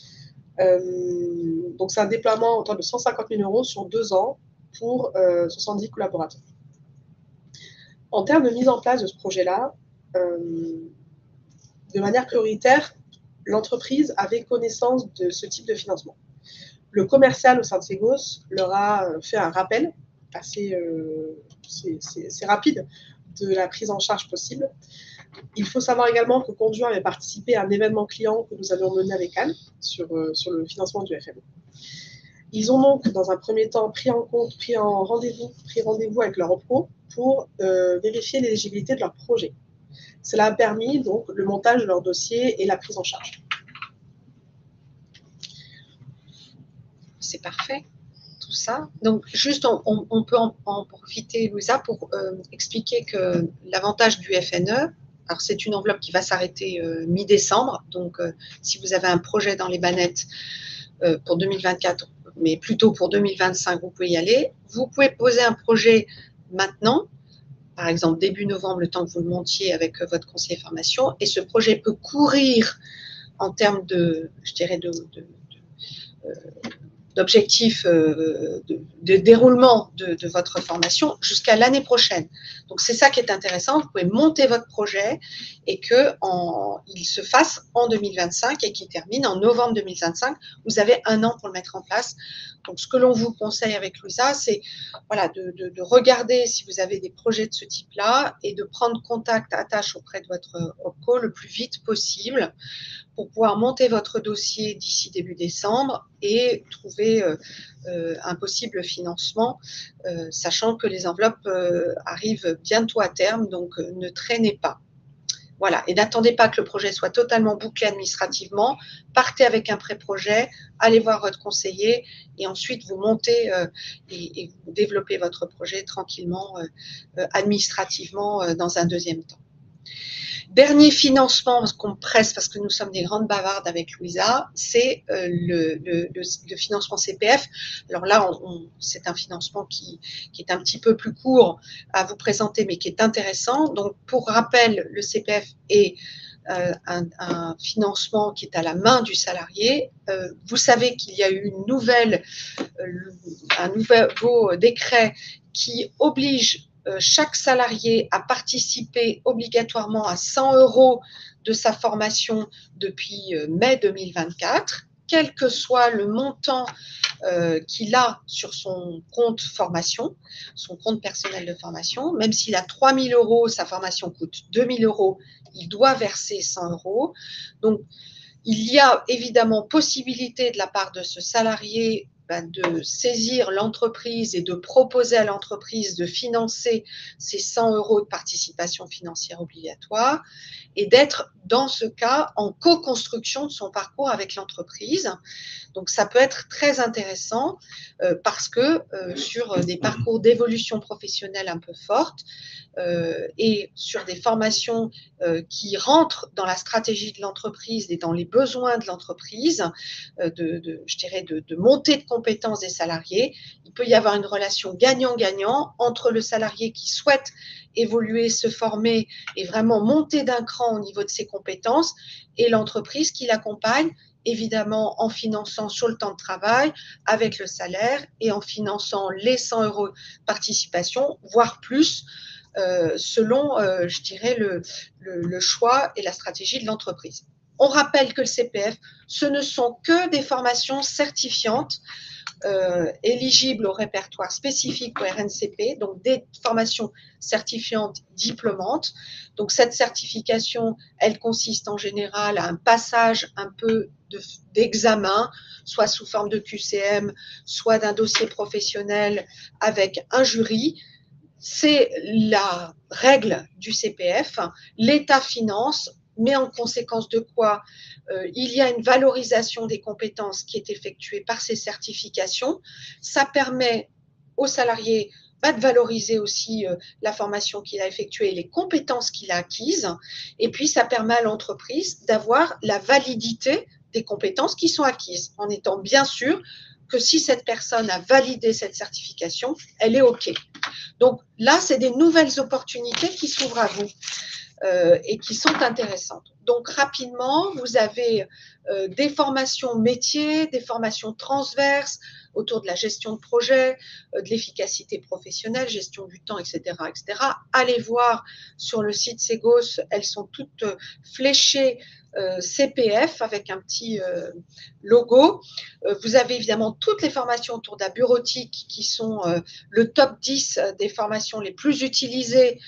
Euh, donc c'est un déploiement à hauteur de cent cinquante mille euros sur deux ans pour euh, soixante-dix collaborateurs. En termes de mise en place de ce projet-là, euh, de manière prioritaire, l'entreprise avait connaissance de ce type de financement. Le commercial au sein de Segos leur a fait un rappel assez euh, c'est, c'est, c'est rapide de la prise en charge possible. Il faut savoir également que Conduit avait participé à un événement client que nous avions mené avec Anne sur, euh, sur le financement du F M E. Ils ont donc, dans un premier temps, pris en compte, pris en rendez-vous, pris rendez-vous avec leur OPCO pour euh, vérifier l'éligibilité de leur projet. Cela a permis donc le montage de leur dossier et la prise en charge. C'est parfait, tout ça. Donc, juste, on, on, on peut en, en profiter, Louisa, pour euh, expliquer que l'avantage du F N E, alors c'est une enveloppe qui va s'arrêter euh, mi-décembre. Donc, euh, si vous avez un projet dans les bannettes euh, pour deux mille vingt-quatre, mais plutôt pour deux mille vingt-cinq, vous pouvez y aller. Vous pouvez poser un projet maintenant, par exemple début novembre, le temps que vous le montiez avec votre conseiller formation, et ce projet peut courir en termes de, je dirais, de, de, de, euh, d'objectifs euh, de, de déroulement de, de votre formation jusqu'à l'année prochaine. Donc, c'est ça qui est intéressant. Vous pouvez monter votre projet et qu'il se fasse en deux mille vingt-cinq et qu'il termine en novembre deux mille vingt-cinq. Vous avez un an pour le mettre en place. Donc, ce que l'on vous conseille avec Louisa, c'est voilà, de, de, de regarder si vous avez des projets de ce type-là et de prendre contact, attache auprès de votre OPCO le plus vite possible pour pouvoir monter votre dossier d'ici début décembre et trouver euh, euh, un possible financement, euh, sachant que les enveloppes euh, arrivent bientôt à terme, donc euh, ne traînez pas. Voilà, et n'attendez pas que le projet soit totalement bouclé administrativement. Partez avec un pré-projet, allez voir votre conseiller et ensuite vous montez euh, et, et vous développez votre projet tranquillement, euh, euh, administrativement euh, dans un deuxième temps. Dernier financement qu'on presse parce que nous sommes des grandes bavardes avec Louisa, c'est euh, le, le, le, le financement C P F. Alors là, on, on, c'est un financement qui, qui est un petit peu plus court à vous présenter, mais qui est intéressant. Donc, pour rappel, le C P F est euh, un, un financement qui est à la main du salarié. Euh, vous savez qu'il y a eu une nouvelle, euh, un nouveau décret qui oblige chaque salarié a participé obligatoirement à cent euros de sa formation depuis mai deux mille vingt-quatre, quel que soit le montant euh, qu'il a sur son compte formation, son compte personnel de formation. Même s'il a trois mille euros, sa formation coûte deux mille euros, il doit verser cent euros. Donc, il y a évidemment possibilité de la part de ce salarié de saisir l'entreprise et de proposer à l'entreprise de financer ces cent euros de participation financière obligatoire et d'être dans ce cas en co-construction de son parcours avec l'entreprise. Donc ça peut être très intéressant euh, parce que euh, sur des parcours d'évolution professionnelle un peu forte euh, et sur des formations euh, qui rentrent dans la stratégie de l'entreprise et dans les besoins de l'entreprise, euh, de, de, je dirais de, de montée de compétences compétences des salariés. Il peut y avoir une relation gagnant-gagnant entre le salarié qui souhaite évoluer, se former et vraiment monter d'un cran au niveau de ses compétences et l'entreprise qui l'accompagne, évidemment en finançant sur le temps de travail, avec le salaire et en finançant les cent euros de participation, voire plus, euh, selon, euh, je dirais, le, le, le choix et la stratégie de l'entreprise. On rappelle que le C P F, ce ne sont que des formations certifiantes euh, éligibles au répertoire spécifique au R N C P, donc des formations certifiantes diplômantes. Donc cette certification, elle consiste en général à un passage un peu d'examen, soit sous forme de Q C M, soit d'un dossier professionnel avec un jury. C'est la règle du C P F. L'État finance, mais en conséquence de quoi euh, il y a une valorisation des compétences qui est effectuée par ces certifications. Ça permet aux salariés bah, de valoriser aussi euh, la formation qu'il a effectuée et les compétences qu'il a acquises. Et puis, ça permet à l'entreprise d'avoir la validité des compétences qui sont acquises, en étant bien sûr que si cette personne a validé cette certification, elle est OK. Donc là, c'est des nouvelles opportunités qui s'ouvrent à vous. Euh, et qui sont intéressantes. Donc rapidement, vous avez euh, des formations métiers, des formations transverses autour de la gestion de projet, euh, de l'efficacité professionnelle, gestion du temps, et cetera, et cetera. Allez voir sur le site Segos, elles sont toutes euh, fléchées euh, C P F avec un petit euh, logo. Euh, vous avez évidemment toutes les formations autour de la bureautique qui sont euh, le top dix des formations les plus utilisées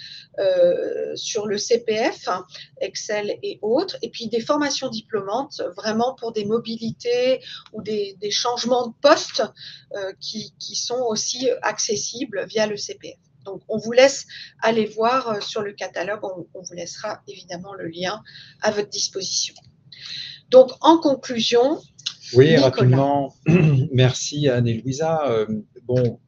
Euh, sur le C P F, hein, Excel et autres, et puis des formations diplômantes vraiment pour des mobilités ou des, des changements de poste euh, qui, qui sont aussi accessibles via le C P F. Donc, on vous laisse aller voir sur le catalogue, on, on vous laissera évidemment le lien à votre disposition. Donc, en conclusion, oui, Nicolas. rapidement, merci Anne et Louisa. Euh, bon,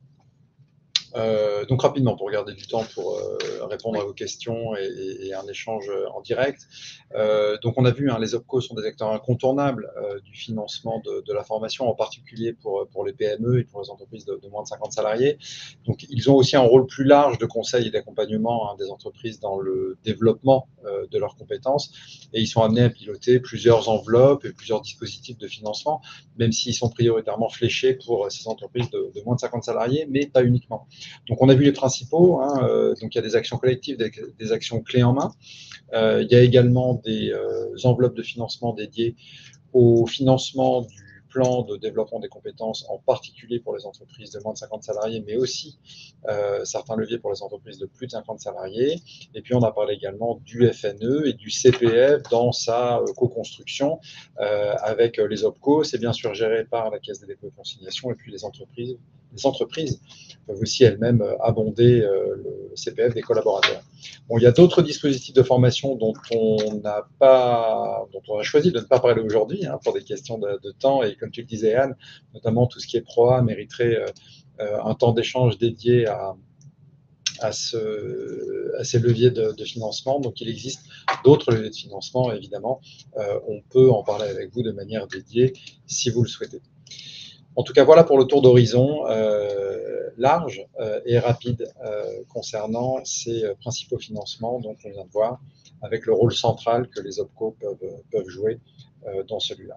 Euh, donc rapidement, pour garder du temps pour euh, répondre oui. à vos questions et, et, et un échange en direct. Euh, donc on a vu, hein, les OPCO sont des acteurs incontournables euh, du financement de, de la formation, en particulier pour, pour les P M E et pour les entreprises de, de moins de cinquante salariés. Donc ils ont aussi un rôle plus large de conseil et d'accompagnement, hein, des entreprises dans le développement euh, de leurs compétences, et ils sont amenés à piloter plusieurs enveloppes et plusieurs dispositifs de financement, même s'ils sont prioritairement fléchés pour ces entreprises de, de moins de cinquante salariés, mais pas uniquement. Donc, on a vu les principaux, hein, euh, donc il y a des actions collectives, des, des actions clés en main. Euh, il y a également des euh, enveloppes de financement dédiées au financement du plan de développement des compétences, en particulier pour les entreprises de moins de cinquante salariés, mais aussi euh, certains leviers pour les entreprises de plus de cinquante salariés. Et puis, on a parlé également du F N E et du C P F dans sa euh, co-construction euh, avec les OPCO. C'est bien sûr géré par la Caisse des dépôts et consignations, et puis les entreprises, les entreprises peuvent aussi elles-mêmes abonder euh, le C P F des collaborateurs. Bon, il y a d'autres dispositifs de formation dont on n'a pas, dont on a choisi de ne pas parler aujourd'hui, hein, pour des questions de, de temps, et comme tu le disais, Anne, notamment tout ce qui est P R O A mériterait euh, un temps d'échange dédié à, à, ce, à ces leviers de, de financement. Donc il existe d'autres leviers de financement, évidemment. Euh, on peut en parler avec vous de manière dédiée si vous le souhaitez. En tout cas, voilà pour le tour d'horizon euh, large euh, et rapide euh, concernant ces euh, principaux financements, dont on vient de voir, avec le rôle central que les OPCO peuvent, peuvent jouer euh, dans celui-là.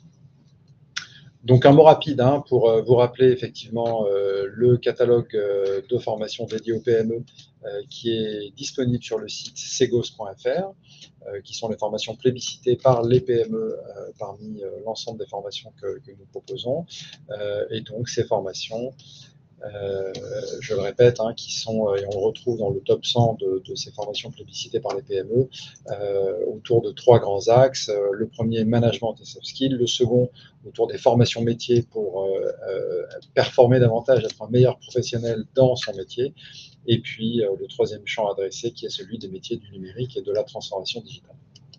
Donc un mot rapide, hein, pour euh, vous rappeler effectivement euh, le catalogue euh, de formation dédié aux P M E euh, qui est disponible sur le site segos point F R, euh, qui sont les formations plébiscitées par les P M E euh, parmi euh, l'ensemble des formations que, que nous proposons. Euh, et donc ces formations, Euh, je le répète, hein, qui sont, et on le retrouve dans le top cent de, de ces formations plébiscitées par les P M E, euh, autour de trois grands axes. Euh, le premier, management et soft skills. Le second, autour des formations métiers pour euh, euh, performer davantage, être un meilleur professionnel dans son métier. Et puis, euh, le troisième champ adressé, qui est celui des métiers du numérique et de la transformation digitale.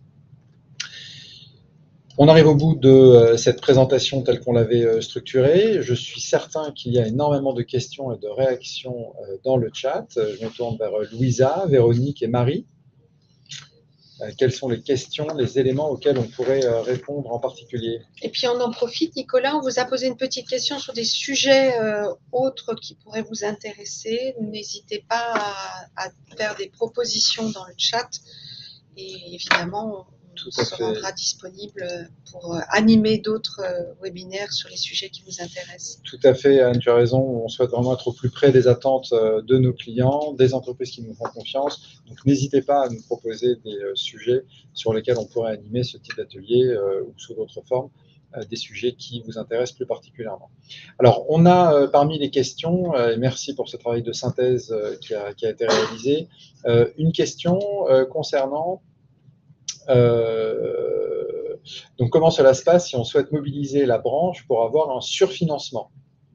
On arrive au bout de euh, cette présentation telle qu'on l'avait euh, structurée. Je suis certain qu'il y a énormément de questions et de réactions euh, dans le chat. Je me tourne vers Louisa, Véronique et Marie. euh, quelles sont les questions, les éléments auxquels on pourrait euh, répondre en particulier. Et puis on en profite, Nicolas, on vous a posé une petite question sur des sujets euh, autres qui pourraient vous intéresser. N'hésitez pas à, à faire des propositions dans le chat et évidemment Tout on à se fait. rendra disponible pour euh, animer d'autres euh, webinaires sur les sujets qui vous intéressent. Tout à fait, Anne, tu as raison. On souhaite vraiment être au plus près des attentes euh, de nos clients, des entreprises qui nous font confiance. Donc n'hésitez pas à nous proposer des euh, sujets sur lesquels on pourrait animer ce type d'atelier euh, ou sous d'autres formes, euh, des sujets qui vous intéressent plus particulièrement. Alors, on a euh, parmi les questions, euh, et merci pour ce travail de synthèse euh, qui, a, qui a été réalisé, euh, une question euh, concernant Euh, donc, comment cela se passe si on souhaite mobiliser la branche pour avoir un surfinancement?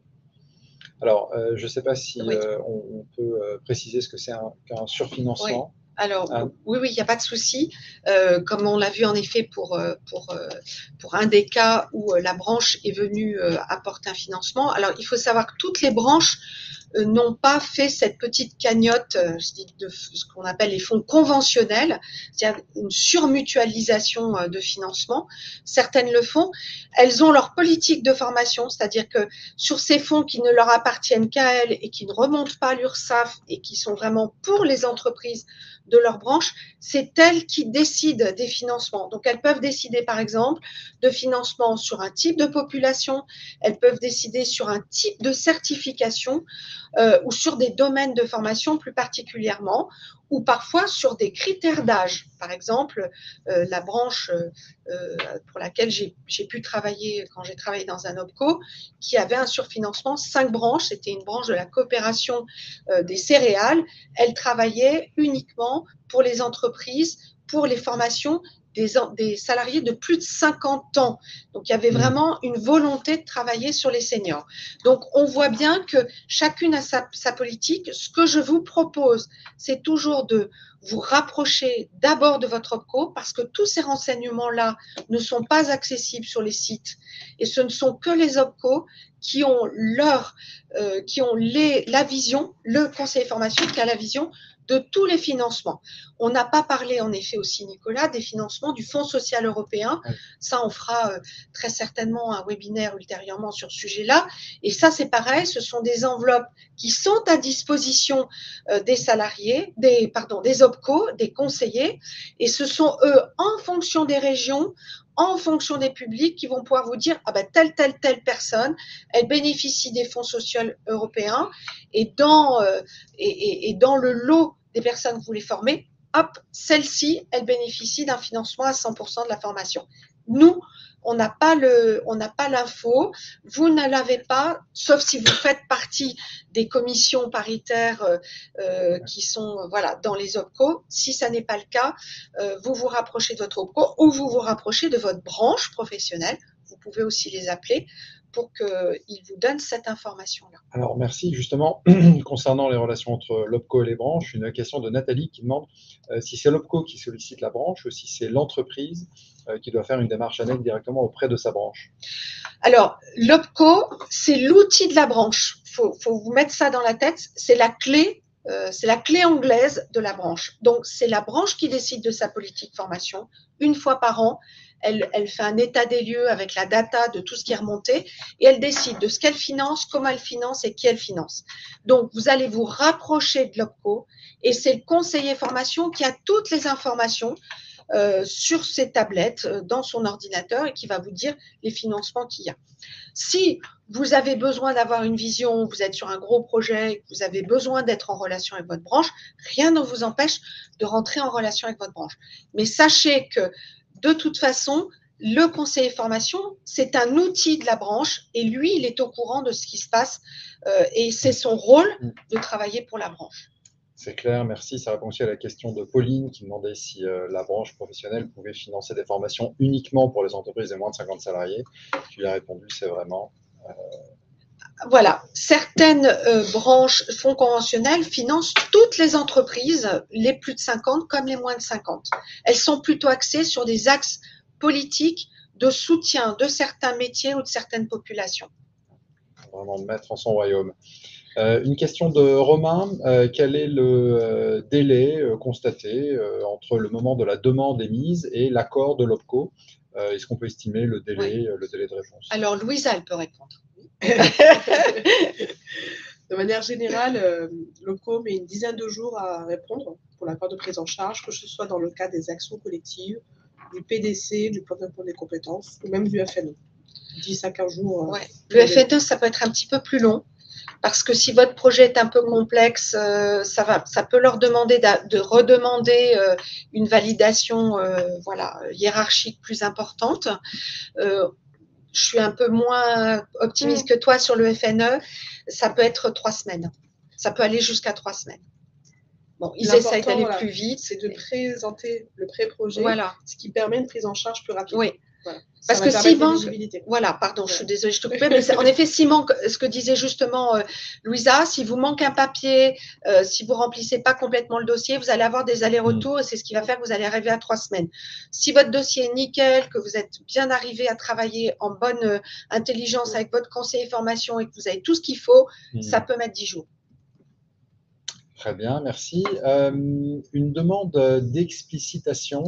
Alors, euh, je ne sais pas si Oui. euh, on, on peut euh, préciser ce que c'est un, qu'un surfinancement. Oui. Alors, Ah. oui, oui, il n'y a pas de souci. Euh, comme on l'a vu en effet pour, pour, pour un des cas où la branche est venue euh, apporter un financement. Alors, il faut savoir que toutes les branches euh, n'ont pas fait cette petite cagnotte, euh, je dis de ce qu'on appelle les fonds conventionnels, c'est-à-dire une surmutualisation euh, de financement. Certaines le font. Elles ont leur politique de formation, c'est-à-dire que sur ces fonds qui ne leur appartiennent qu'à elles et qui ne remontent pas à l'URSSAF et qui sont vraiment pour les entreprises de leur branche, c'est elles qui décident des financements. Donc, elles peuvent décider, par exemple, de financement sur un type de population, elles peuvent décider sur un type de certification euh, ou sur des domaines de formation plus particulièrement, ou parfois sur des critères d'âge. Par exemple, euh, la branche euh, pour laquelle j'ai, j'ai pu travailler quand j'ai travaillé dans un OPCO, qui avait un surfinancement, cinq branches, c'était une branche de la coopération euh, des céréales, elle travaillait uniquement pour les entreprises, pour les formations des, des salariés de plus de cinquante ans. Donc, il y avait vraiment une volonté de travailler sur les seniors. Donc, on voit bien que chacune a sa, sa politique. Ce que je vous propose, c'est toujours de vous rapprocher d'abord de votre OPCO parce que tous ces renseignements-là ne sont pas accessibles sur les sites et ce ne sont que les OPCO qui ont leur, euh, qui ont les, la vision, le conseiller formation qui a la vision de tous les financements. On n'a pas parlé, en effet, aussi, Nicolas, des financements du Fonds social européen. Ça, on fera euh, très certainement un webinaire ultérieurement sur ce sujet-là. Et ça, c'est pareil, ce sont des enveloppes qui sont à disposition euh, des salariés, des, pardon, des OPCO, des conseillers. Et ce sont eux, en fonction des régions, en fonction des publics, qui vont pouvoir vous dire ah ben telle, telle, telle personne, elle bénéficie des fonds sociaux européens et dans, euh, et, et, et dans le lot des personnes que vous voulez former, hop, celle-ci, elle bénéficie d'un financement à cent pour cent de la formation. Nous, on n'a pas le, on n'a pas l'info, vous ne l'avez pas, sauf si vous faites partie des commissions paritaires euh, euh, qui sont euh, voilà dans les OPCO. Si ça n'est pas le cas, euh, vous vous rapprochez de votre OPCO ou vous vous rapprochez de votre branche professionnelle. Vous pouvez aussi les appeler pour qu'ils vous donnent cette information-là. Alors, merci. Justement, concernant les relations entre l'OPCO et les branches, une question de Nathalie qui demande euh, si c'est l'OPCO qui sollicite la branche ou si c'est l'entreprise euh, qui doit faire une démarche annexe directement auprès de sa branche. Alors, l'OPCO, c'est l'outil de la branche. Il faut, faut vous mettre ça dans la tête. C'est la clé, euh, c'est la clé anglaise de la branche. Donc, c'est la branche qui décide de sa politique formation. Une fois par an, elle, elle fait un état des lieux avec la data de tout ce qui est remonté et elle décide de ce qu'elle finance, comment elle finance et qui elle finance. Donc, vous allez vous rapprocher de l'OPCO et c'est le conseiller formation qui a toutes les informations Euh, sur ses tablettes, euh, dans son ordinateur et qui va vous dire les financements qu'il y a. Si vous avez besoin d'avoir une vision, vous êtes sur un gros projet, vous avez besoin d'être en relation avec votre branche, rien ne vous empêche de rentrer en relation avec votre branche. Mais sachez que de toute façon, le conseiller formation, c'est un outil de la branche et lui, il est au courant de ce qui se passe euh, et c'est son rôle de travailler pour la branche. C'est clair, merci. Ça répond aussi à la question de Pauline qui demandait si euh, la branche professionnelle pouvait financer des formations uniquement pour les entreprises de moins de cinquante salariés. Tu lui as répondu, c'est vraiment… Euh... Voilà, certaines euh, branches, fonds conventionnels financent toutes les entreprises, les plus de cinquante comme les moins de cinquante. Elles sont plutôt axées sur des axes politiques de soutien de certains métiers ou de certaines populations. Vraiment mettre en son royaume. Euh, une question de Romain. Euh, quel est le euh, délai euh, constaté euh, entre le moment de la demande émise et l'accord de l'OPCO? euh, Est-ce qu'on peut estimer le délai, Oui. euh, le délai de réponse? Alors, Louisa, elle peut répondre. De manière générale, euh, l'OPCO met une dizaine de jours à répondre pour l'accord de prise en charge, que ce soit dans le cas des actions collectives, du P D C, du plan d'emploi des compétences, ou même du F N E. dix à quinze jours. Ouais. Le F N E, ça peut être un petit peu plus long. Parce que si votre projet est un peu complexe, euh, ça, va, ça peut leur demander de, de redemander euh, une validation euh, voilà, hiérarchique plus importante. Euh, je suis un peu moins optimiste que toi sur le F N E. Ça peut être trois semaines. Ça peut aller jusqu'à trois semaines. Bon, ils essayent d'aller voilà, plus vite. C'est de présenter le pré-projet, voilà. Ce qui permet une prise en charge plus rapide. Oui. Voilà. Parce que s'il manque, voilà, pardon, ouais. je suis désolée, je te coupais, mais en effet, s'il manque, ce que disait justement euh, Louisa, si vous manque un papier, euh, si vous remplissez pas complètement le dossier, vous allez avoir des allers-retours mmh. et c'est ce qui va faire que vous allez arriver à trois semaines. Si votre dossier est nickel, que vous êtes bien arrivé à travailler en bonne euh, intelligence mmh. avec votre conseiller formation et que vous avez tout ce qu'il faut, mmh. ça peut mettre dix jours. Très bien, merci. Euh, une demande d'explicitation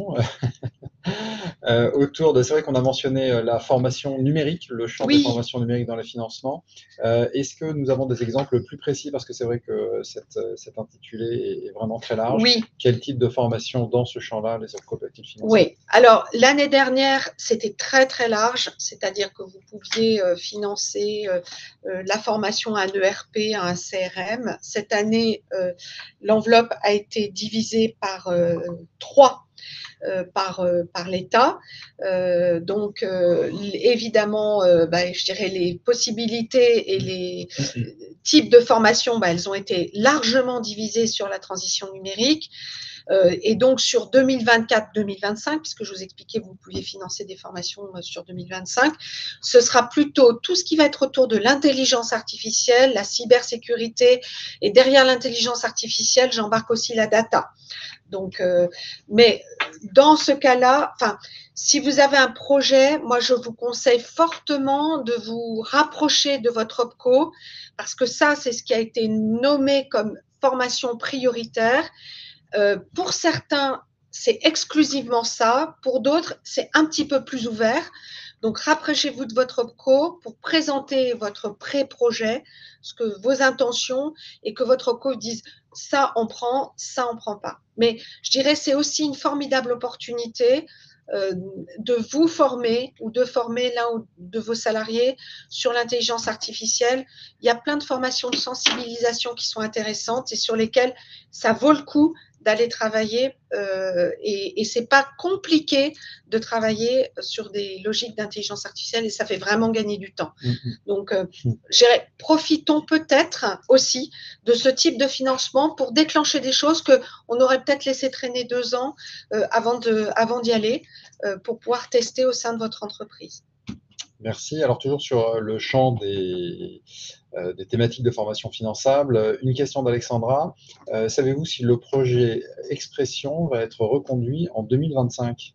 euh, autour de… C'est vrai qu'on a mentionné la formation numérique, le champ oui. des formations numériques dans les financements. Euh, Est-ce que nous avons des exemples plus précis? Parce que c'est vrai que cette, cet intitulé est vraiment très large. Oui. Quel type de formation dans ce champ-là les OPCO peuvent-ils financer? Oui. Alors, l'année dernière, c'était très, très large. C'est-à-dire que vous pouviez euh, financer euh, euh, la formation à un E R P, à un C R M. Cette année, euh, l'enveloppe a été divisée par euh, trois. Euh, par, euh, par l'État. Euh, donc, euh, évidemment, euh, bah, je dirais les possibilités et les types de formation, bah, elles ont été largement divisées sur la transition numérique. Euh, et donc, sur deux mille vingt-quatre deux mille vingt-cinq, puisque je vous expliquais que vous pouviez financer des formations sur deux mille vingt-cinq, ce sera plutôt tout ce qui va être autour de l'intelligence artificielle, la cybersécurité, et derrière l'intelligence artificielle, j'embarque aussi la data. Donc, euh, mais dans ce cas-là, enfin, si vous avez un projet, moi, je vous conseille fortement de vous rapprocher de votre OPCO, parce que ça, c'est ce qui a été nommé comme formation prioritaire. Euh, pour certains, c'est exclusivement ça. Pour d'autres, c'est un petit peu plus ouvert. Donc, rapprochez-vous de votre OPCO pour présenter votre pré-projet, ce que vos intentions, et que votre OPCO dise ça on prend, ça on prend pas. Mais je dirais c'est aussi une formidable opportunité euh, de vous former ou de former l'un de vos salariés sur l'intelligence artificielle. Il y a plein de formations de sensibilisation qui sont intéressantes et sur lesquelles ça vaut le coup d'aller travailler euh, et, et c'est pas compliqué de travailler sur des logiques d'intelligence artificielle et ça fait vraiment gagner du temps. Mm-hmm. Donc, euh, je dirais, profitons peut-être aussi de ce type de financement pour déclencher des choses qu'on aurait peut-être laissé traîner deux ans euh, avant de, avant d'y aller euh, pour pouvoir tester au sein de votre entreprise. Merci. Alors, toujours sur le champ des, euh, des thématiques de formation finançable, une question d'Alexandra. Euh, savez-vous si le projet Expression va être reconduit en deux mille vingt-cinq?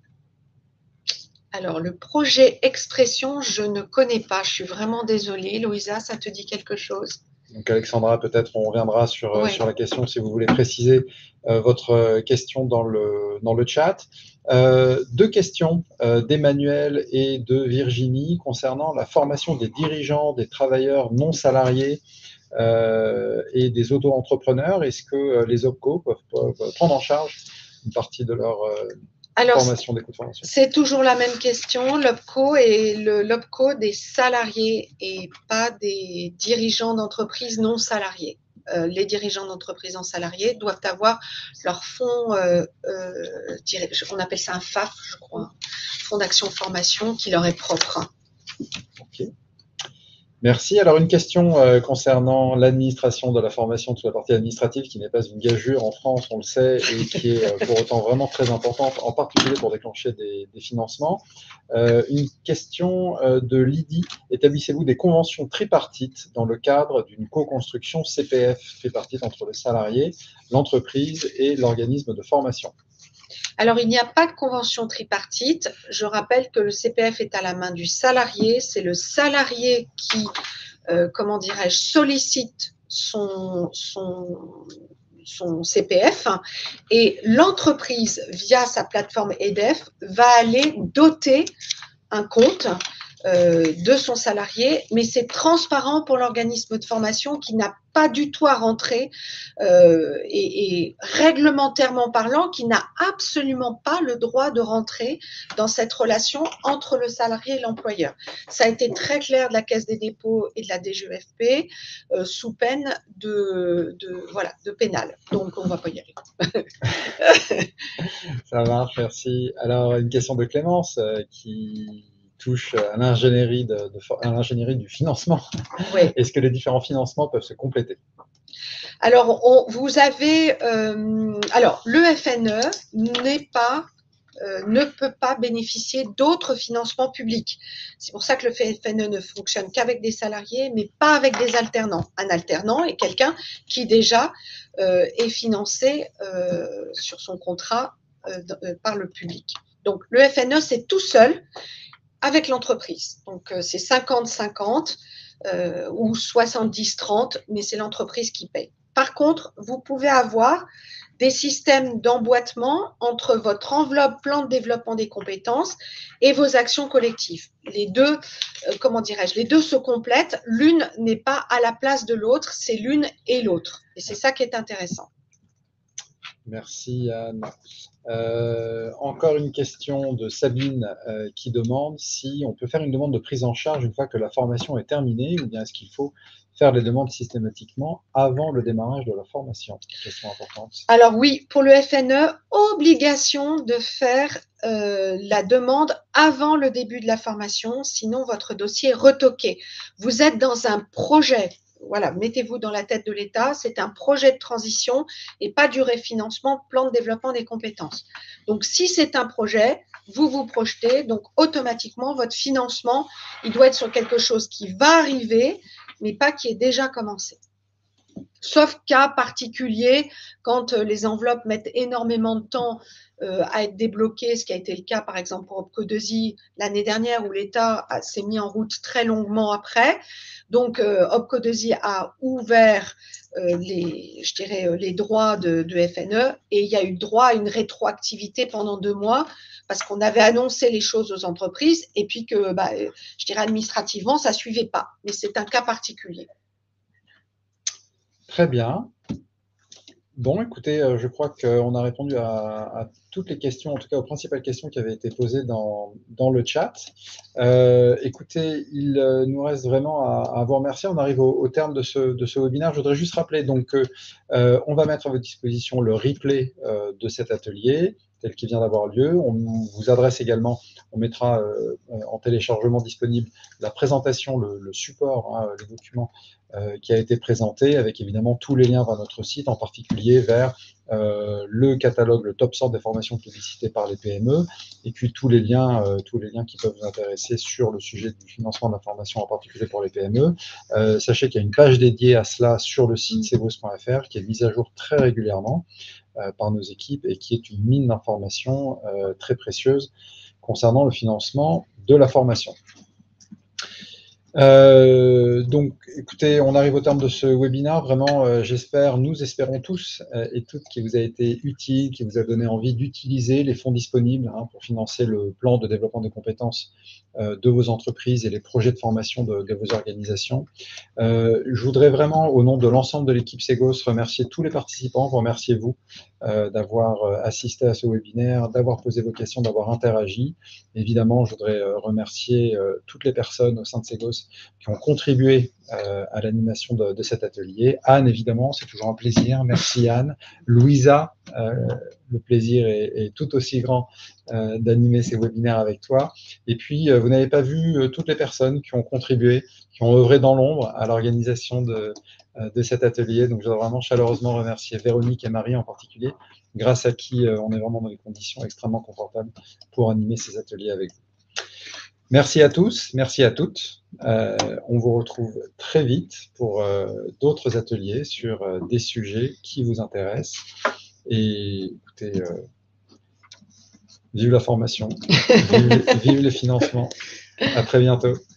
Alors, le projet Expression, je ne connais pas. Je suis vraiment désolée. Louisa, ça te dit quelque chose? Donc, Alexandra, peut-être on reviendra sur, ouais. sur la question si vous voulez préciser euh, votre question dans le, dans le chat. Euh, deux questions euh, d'Emmanuel et de Virginie concernant la formation des dirigeants, des travailleurs non salariés euh, et des auto-entrepreneurs. Est-ce que les OPCO peuvent, peuvent prendre en charge une partie de leur euh, Alors, formation, des coûts de formation? C'est toujours la même question. L'OPCO est l'OPCO des salariés et pas des dirigeants d'entreprise non salariés. Euh, les dirigeants d'entreprise non salariés doivent avoir leur fonds, euh, euh, on appelle ça un F A F, je crois, fonds d'action formation qui leur est propre. Ok. Merci. Alors, une question euh, concernant l'administration de la formation, toute la partie administrative qui n'est pas une gageure en France, on le sait, et qui est euh, pour autant vraiment très importante, en particulier pour déclencher des, des financements. Euh, une question euh, de Lydie. Établissez-vous des conventions tripartites dans le cadre d'une co-construction C P F tripartite entre le salarié, l'entreprise et l'organisme de formation? Alors, il n'y a pas de convention tripartite. Je rappelle que le C P F est à la main du salarié. C'est le salarié qui, euh, comment dirais-je, sollicite son, son, son C P F et l'entreprise, via sa plateforme E D F, va aller doter un compte euh, de son salarié, mais c'est transparent pour l'organisme de formation qui n'a pas du tout à rentrer euh, et, et réglementairement parlant, qui n'a absolument pas le droit de rentrer dans cette relation entre le salarié et l'employeur. Ça a été très clair de la Caisse des dépôts et de la D G E F P euh, sous peine de, de, voilà, de pénal. Donc, on ne va pas y aller. Ça marche, merci. Alors, une question de Clémence euh, qui touche à l'ingénierie de, de, à l'ingénierie du financement. Oui. Est-ce que les différents financements peuvent se compléter? Alors, on, vous avez... Euh, alors, le F N E n'est pas, euh, ne peut pas bénéficier d'autres financements publics. C'est pour ça que le F N E ne fonctionne qu'avec des salariés, mais pas avec des alternants. Un alternant est quelqu'un qui déjà euh, est financé euh, sur son contrat euh, par le public. Donc, le F N E, c'est tout seul avec l'entreprise. Donc, euh, c'est cinquante cinquante euh, ou soixante-dix trente, mais c'est l'entreprise qui paye. Par contre, vous pouvez avoir des systèmes d'emboîtement entre votre enveloppe plan de développement des compétences et vos actions collectives. Les deux, euh, comment dirais-je, les deux se complètent. L'une n'est pas à la place de l'autre, c'est l'une et l'autre. Et c'est ça qui est intéressant. Merci Anne. Euh, encore une question de Sabine euh, qui demande si on peut faire une demande de prise en charge une fois que la formation est terminée, ou bien est-ce qu'il faut faire les demandes systématiquement avant le démarrage de la formation? Question importante. Alors oui, pour le F N E, obligation de faire euh, la demande avant le début de la formation, sinon votre dossier est retoqué. Vous êtes dans un projet. Voilà, mettez-vous dans la tête de l'État, c'est un projet de transition et pas du réfinancement, plan de développement des compétences. Donc, si c'est un projet, vous vous projetez, donc automatiquement, votre financement, il doit être sur quelque chose qui va arriver, mais pas qui est déjà commencé. Sauf cas particulier, quand les enveloppes mettent énormément de temps euh, à être débloquées, ce qui a été le cas par exemple pour OPCO deux I l'année dernière où l'État s'est mis en route très longuement après. Donc euh, OPCO deux I a ouvert euh, les, je dirais, les droits de, de F N E et il y a eu droit à une rétroactivité pendant deux mois parce qu'on avait annoncé les choses aux entreprises et puis que, bah, je dirais administrativement, ça ne suivait pas. Mais c'est un cas particulier. Très bien. Bon, écoutez, euh, je crois qu'on a répondu à, à toutes les questions, en tout cas aux principales questions qui avaient été posées dans, dans le chat. Euh, écoutez, il euh, nous reste vraiment à, à vous remercier. On arrive au, au terme de ce, de ce webinaire. Je voudrais juste rappeler donc que euh, on va mettre à votre disposition le replay euh, de cet atelier tel qu'il vient d'avoir lieu. On vous adresse également, on mettra euh, en téléchargement disponible la présentation, le, le support, hein, les documents euh, qui a été présenté, avec évidemment tous les liens vers notre site, en particulier vers euh, le catalogue, le top cent des formations publicitées par les P M E, et puis tous les liens, euh, tous les liens qui peuvent vous intéresser sur le sujet du financement de la formation, en particulier pour les P M E. Euh, sachez qu'il y a une page dédiée à cela sur le site segos point F R qui est mise à jour très régulièrement euh, par nos équipes et qui est une mine d'informations euh, très précieuse concernant le financement de la formation. Euh, donc, écoutez, on arrive au terme de ce webinaire. Vraiment, euh, j'espère, nous espérons tous euh, et toutes qu'il vous a été utile, qu'il vous a donné envie d'utiliser les fonds disponibles hein, pour financer le plan de développement des compétences euh, de vos entreprises et les projets de formation de, de vos organisations. Euh, je voudrais vraiment, au nom de l'ensemble de l'équipe Segos, remercier tous les participants, vous remercier vous euh, d'avoir assisté à ce webinaire, d'avoir posé vos questions, d'avoir interagi. Évidemment, je voudrais euh, remercier euh, toutes les personnes au sein de Segos qui ont contribué euh, à l'animation de, de cet atelier. Anne, évidemment, c'est toujours un plaisir. Merci Anne. Louisa, euh, le plaisir est, est tout aussi grand euh, d'animer ces webinaires avec toi. Et puis, euh, vous n'avez pas vu euh, toutes les personnes qui ont contribué, qui ont œuvré dans l'ombre à l'organisation de, euh, de cet atelier. Donc, je voudrais vraiment chaleureusement remercier Véronique et Marie en particulier, grâce à qui euh, on est vraiment dans des conditions extrêmement confortables pour animer ces ateliers avec vous. Merci à tous, merci à toutes. Euh, on vous retrouve très vite pour euh, d'autres ateliers sur euh, des sujets qui vous intéressent. Et écoutez, euh, vive la formation, vive, vive les financements. À très bientôt.